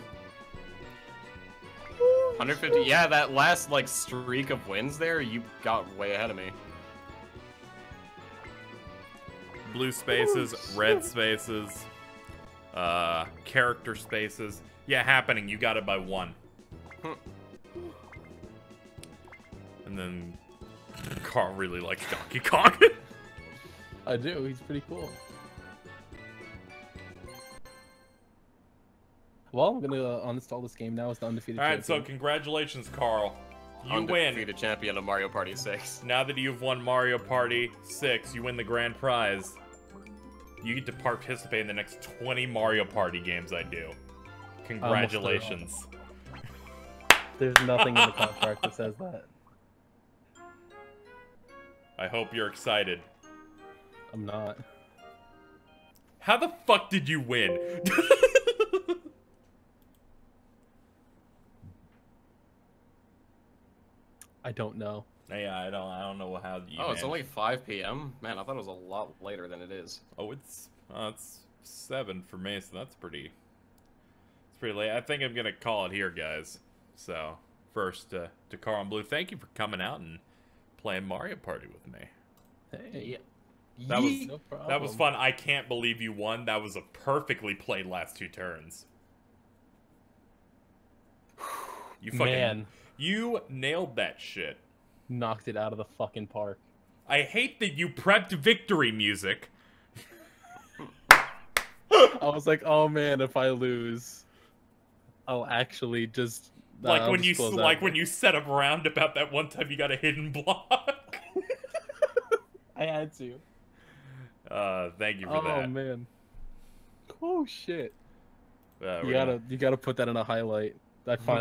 one hundred fifty. Yeah, that last like streak of wins there, you got way ahead of me. Blue spaces, red spaces, uh, character spaces. Yeah, happening. You got it by one. Hmm. And then Carl really likes Donkey Kong. I do. He's pretty cool. Well, I'm gonna uh, uninstall this game now. It's the undefeated. All right, so champion. congratulations, Carl. You win. Undefeated champion of Mario Party six. Now that you've won Mario Party six, you win the grand prize. You get to participate in the next twenty Mario Party games I do. Congratulations. There's nothing in the contract that says that. I hope you're excited. I'm not. How the fuck did you win? I don't know. Yeah, I don't. I don't know how you. Oh, it's managed. only five P M Man, I thought it was a lot later than it is. Oh, it's uh, it's seven for me, so that's pretty. It's pretty late. I think I'm gonna call it here, guys. So first, uh, to Carl and Blue, thank you for coming out and playing Mario Party with me. Hey, That was no problem. that was fun. I can't believe you won. That was a perfectly played last two turns. You fucking Man, you nailed that shit. knocked it out of the fucking park. I hate that you prepped victory music. I was like, oh man, if I lose. I'll actually just Like I'll when just you close like out. when you said a round about that one time you got a hidden block. I had to. Uh, thank you for Oh that. man. Oh shit. Uh, You we're gotta gonna- you gotta put that in a highlight. I find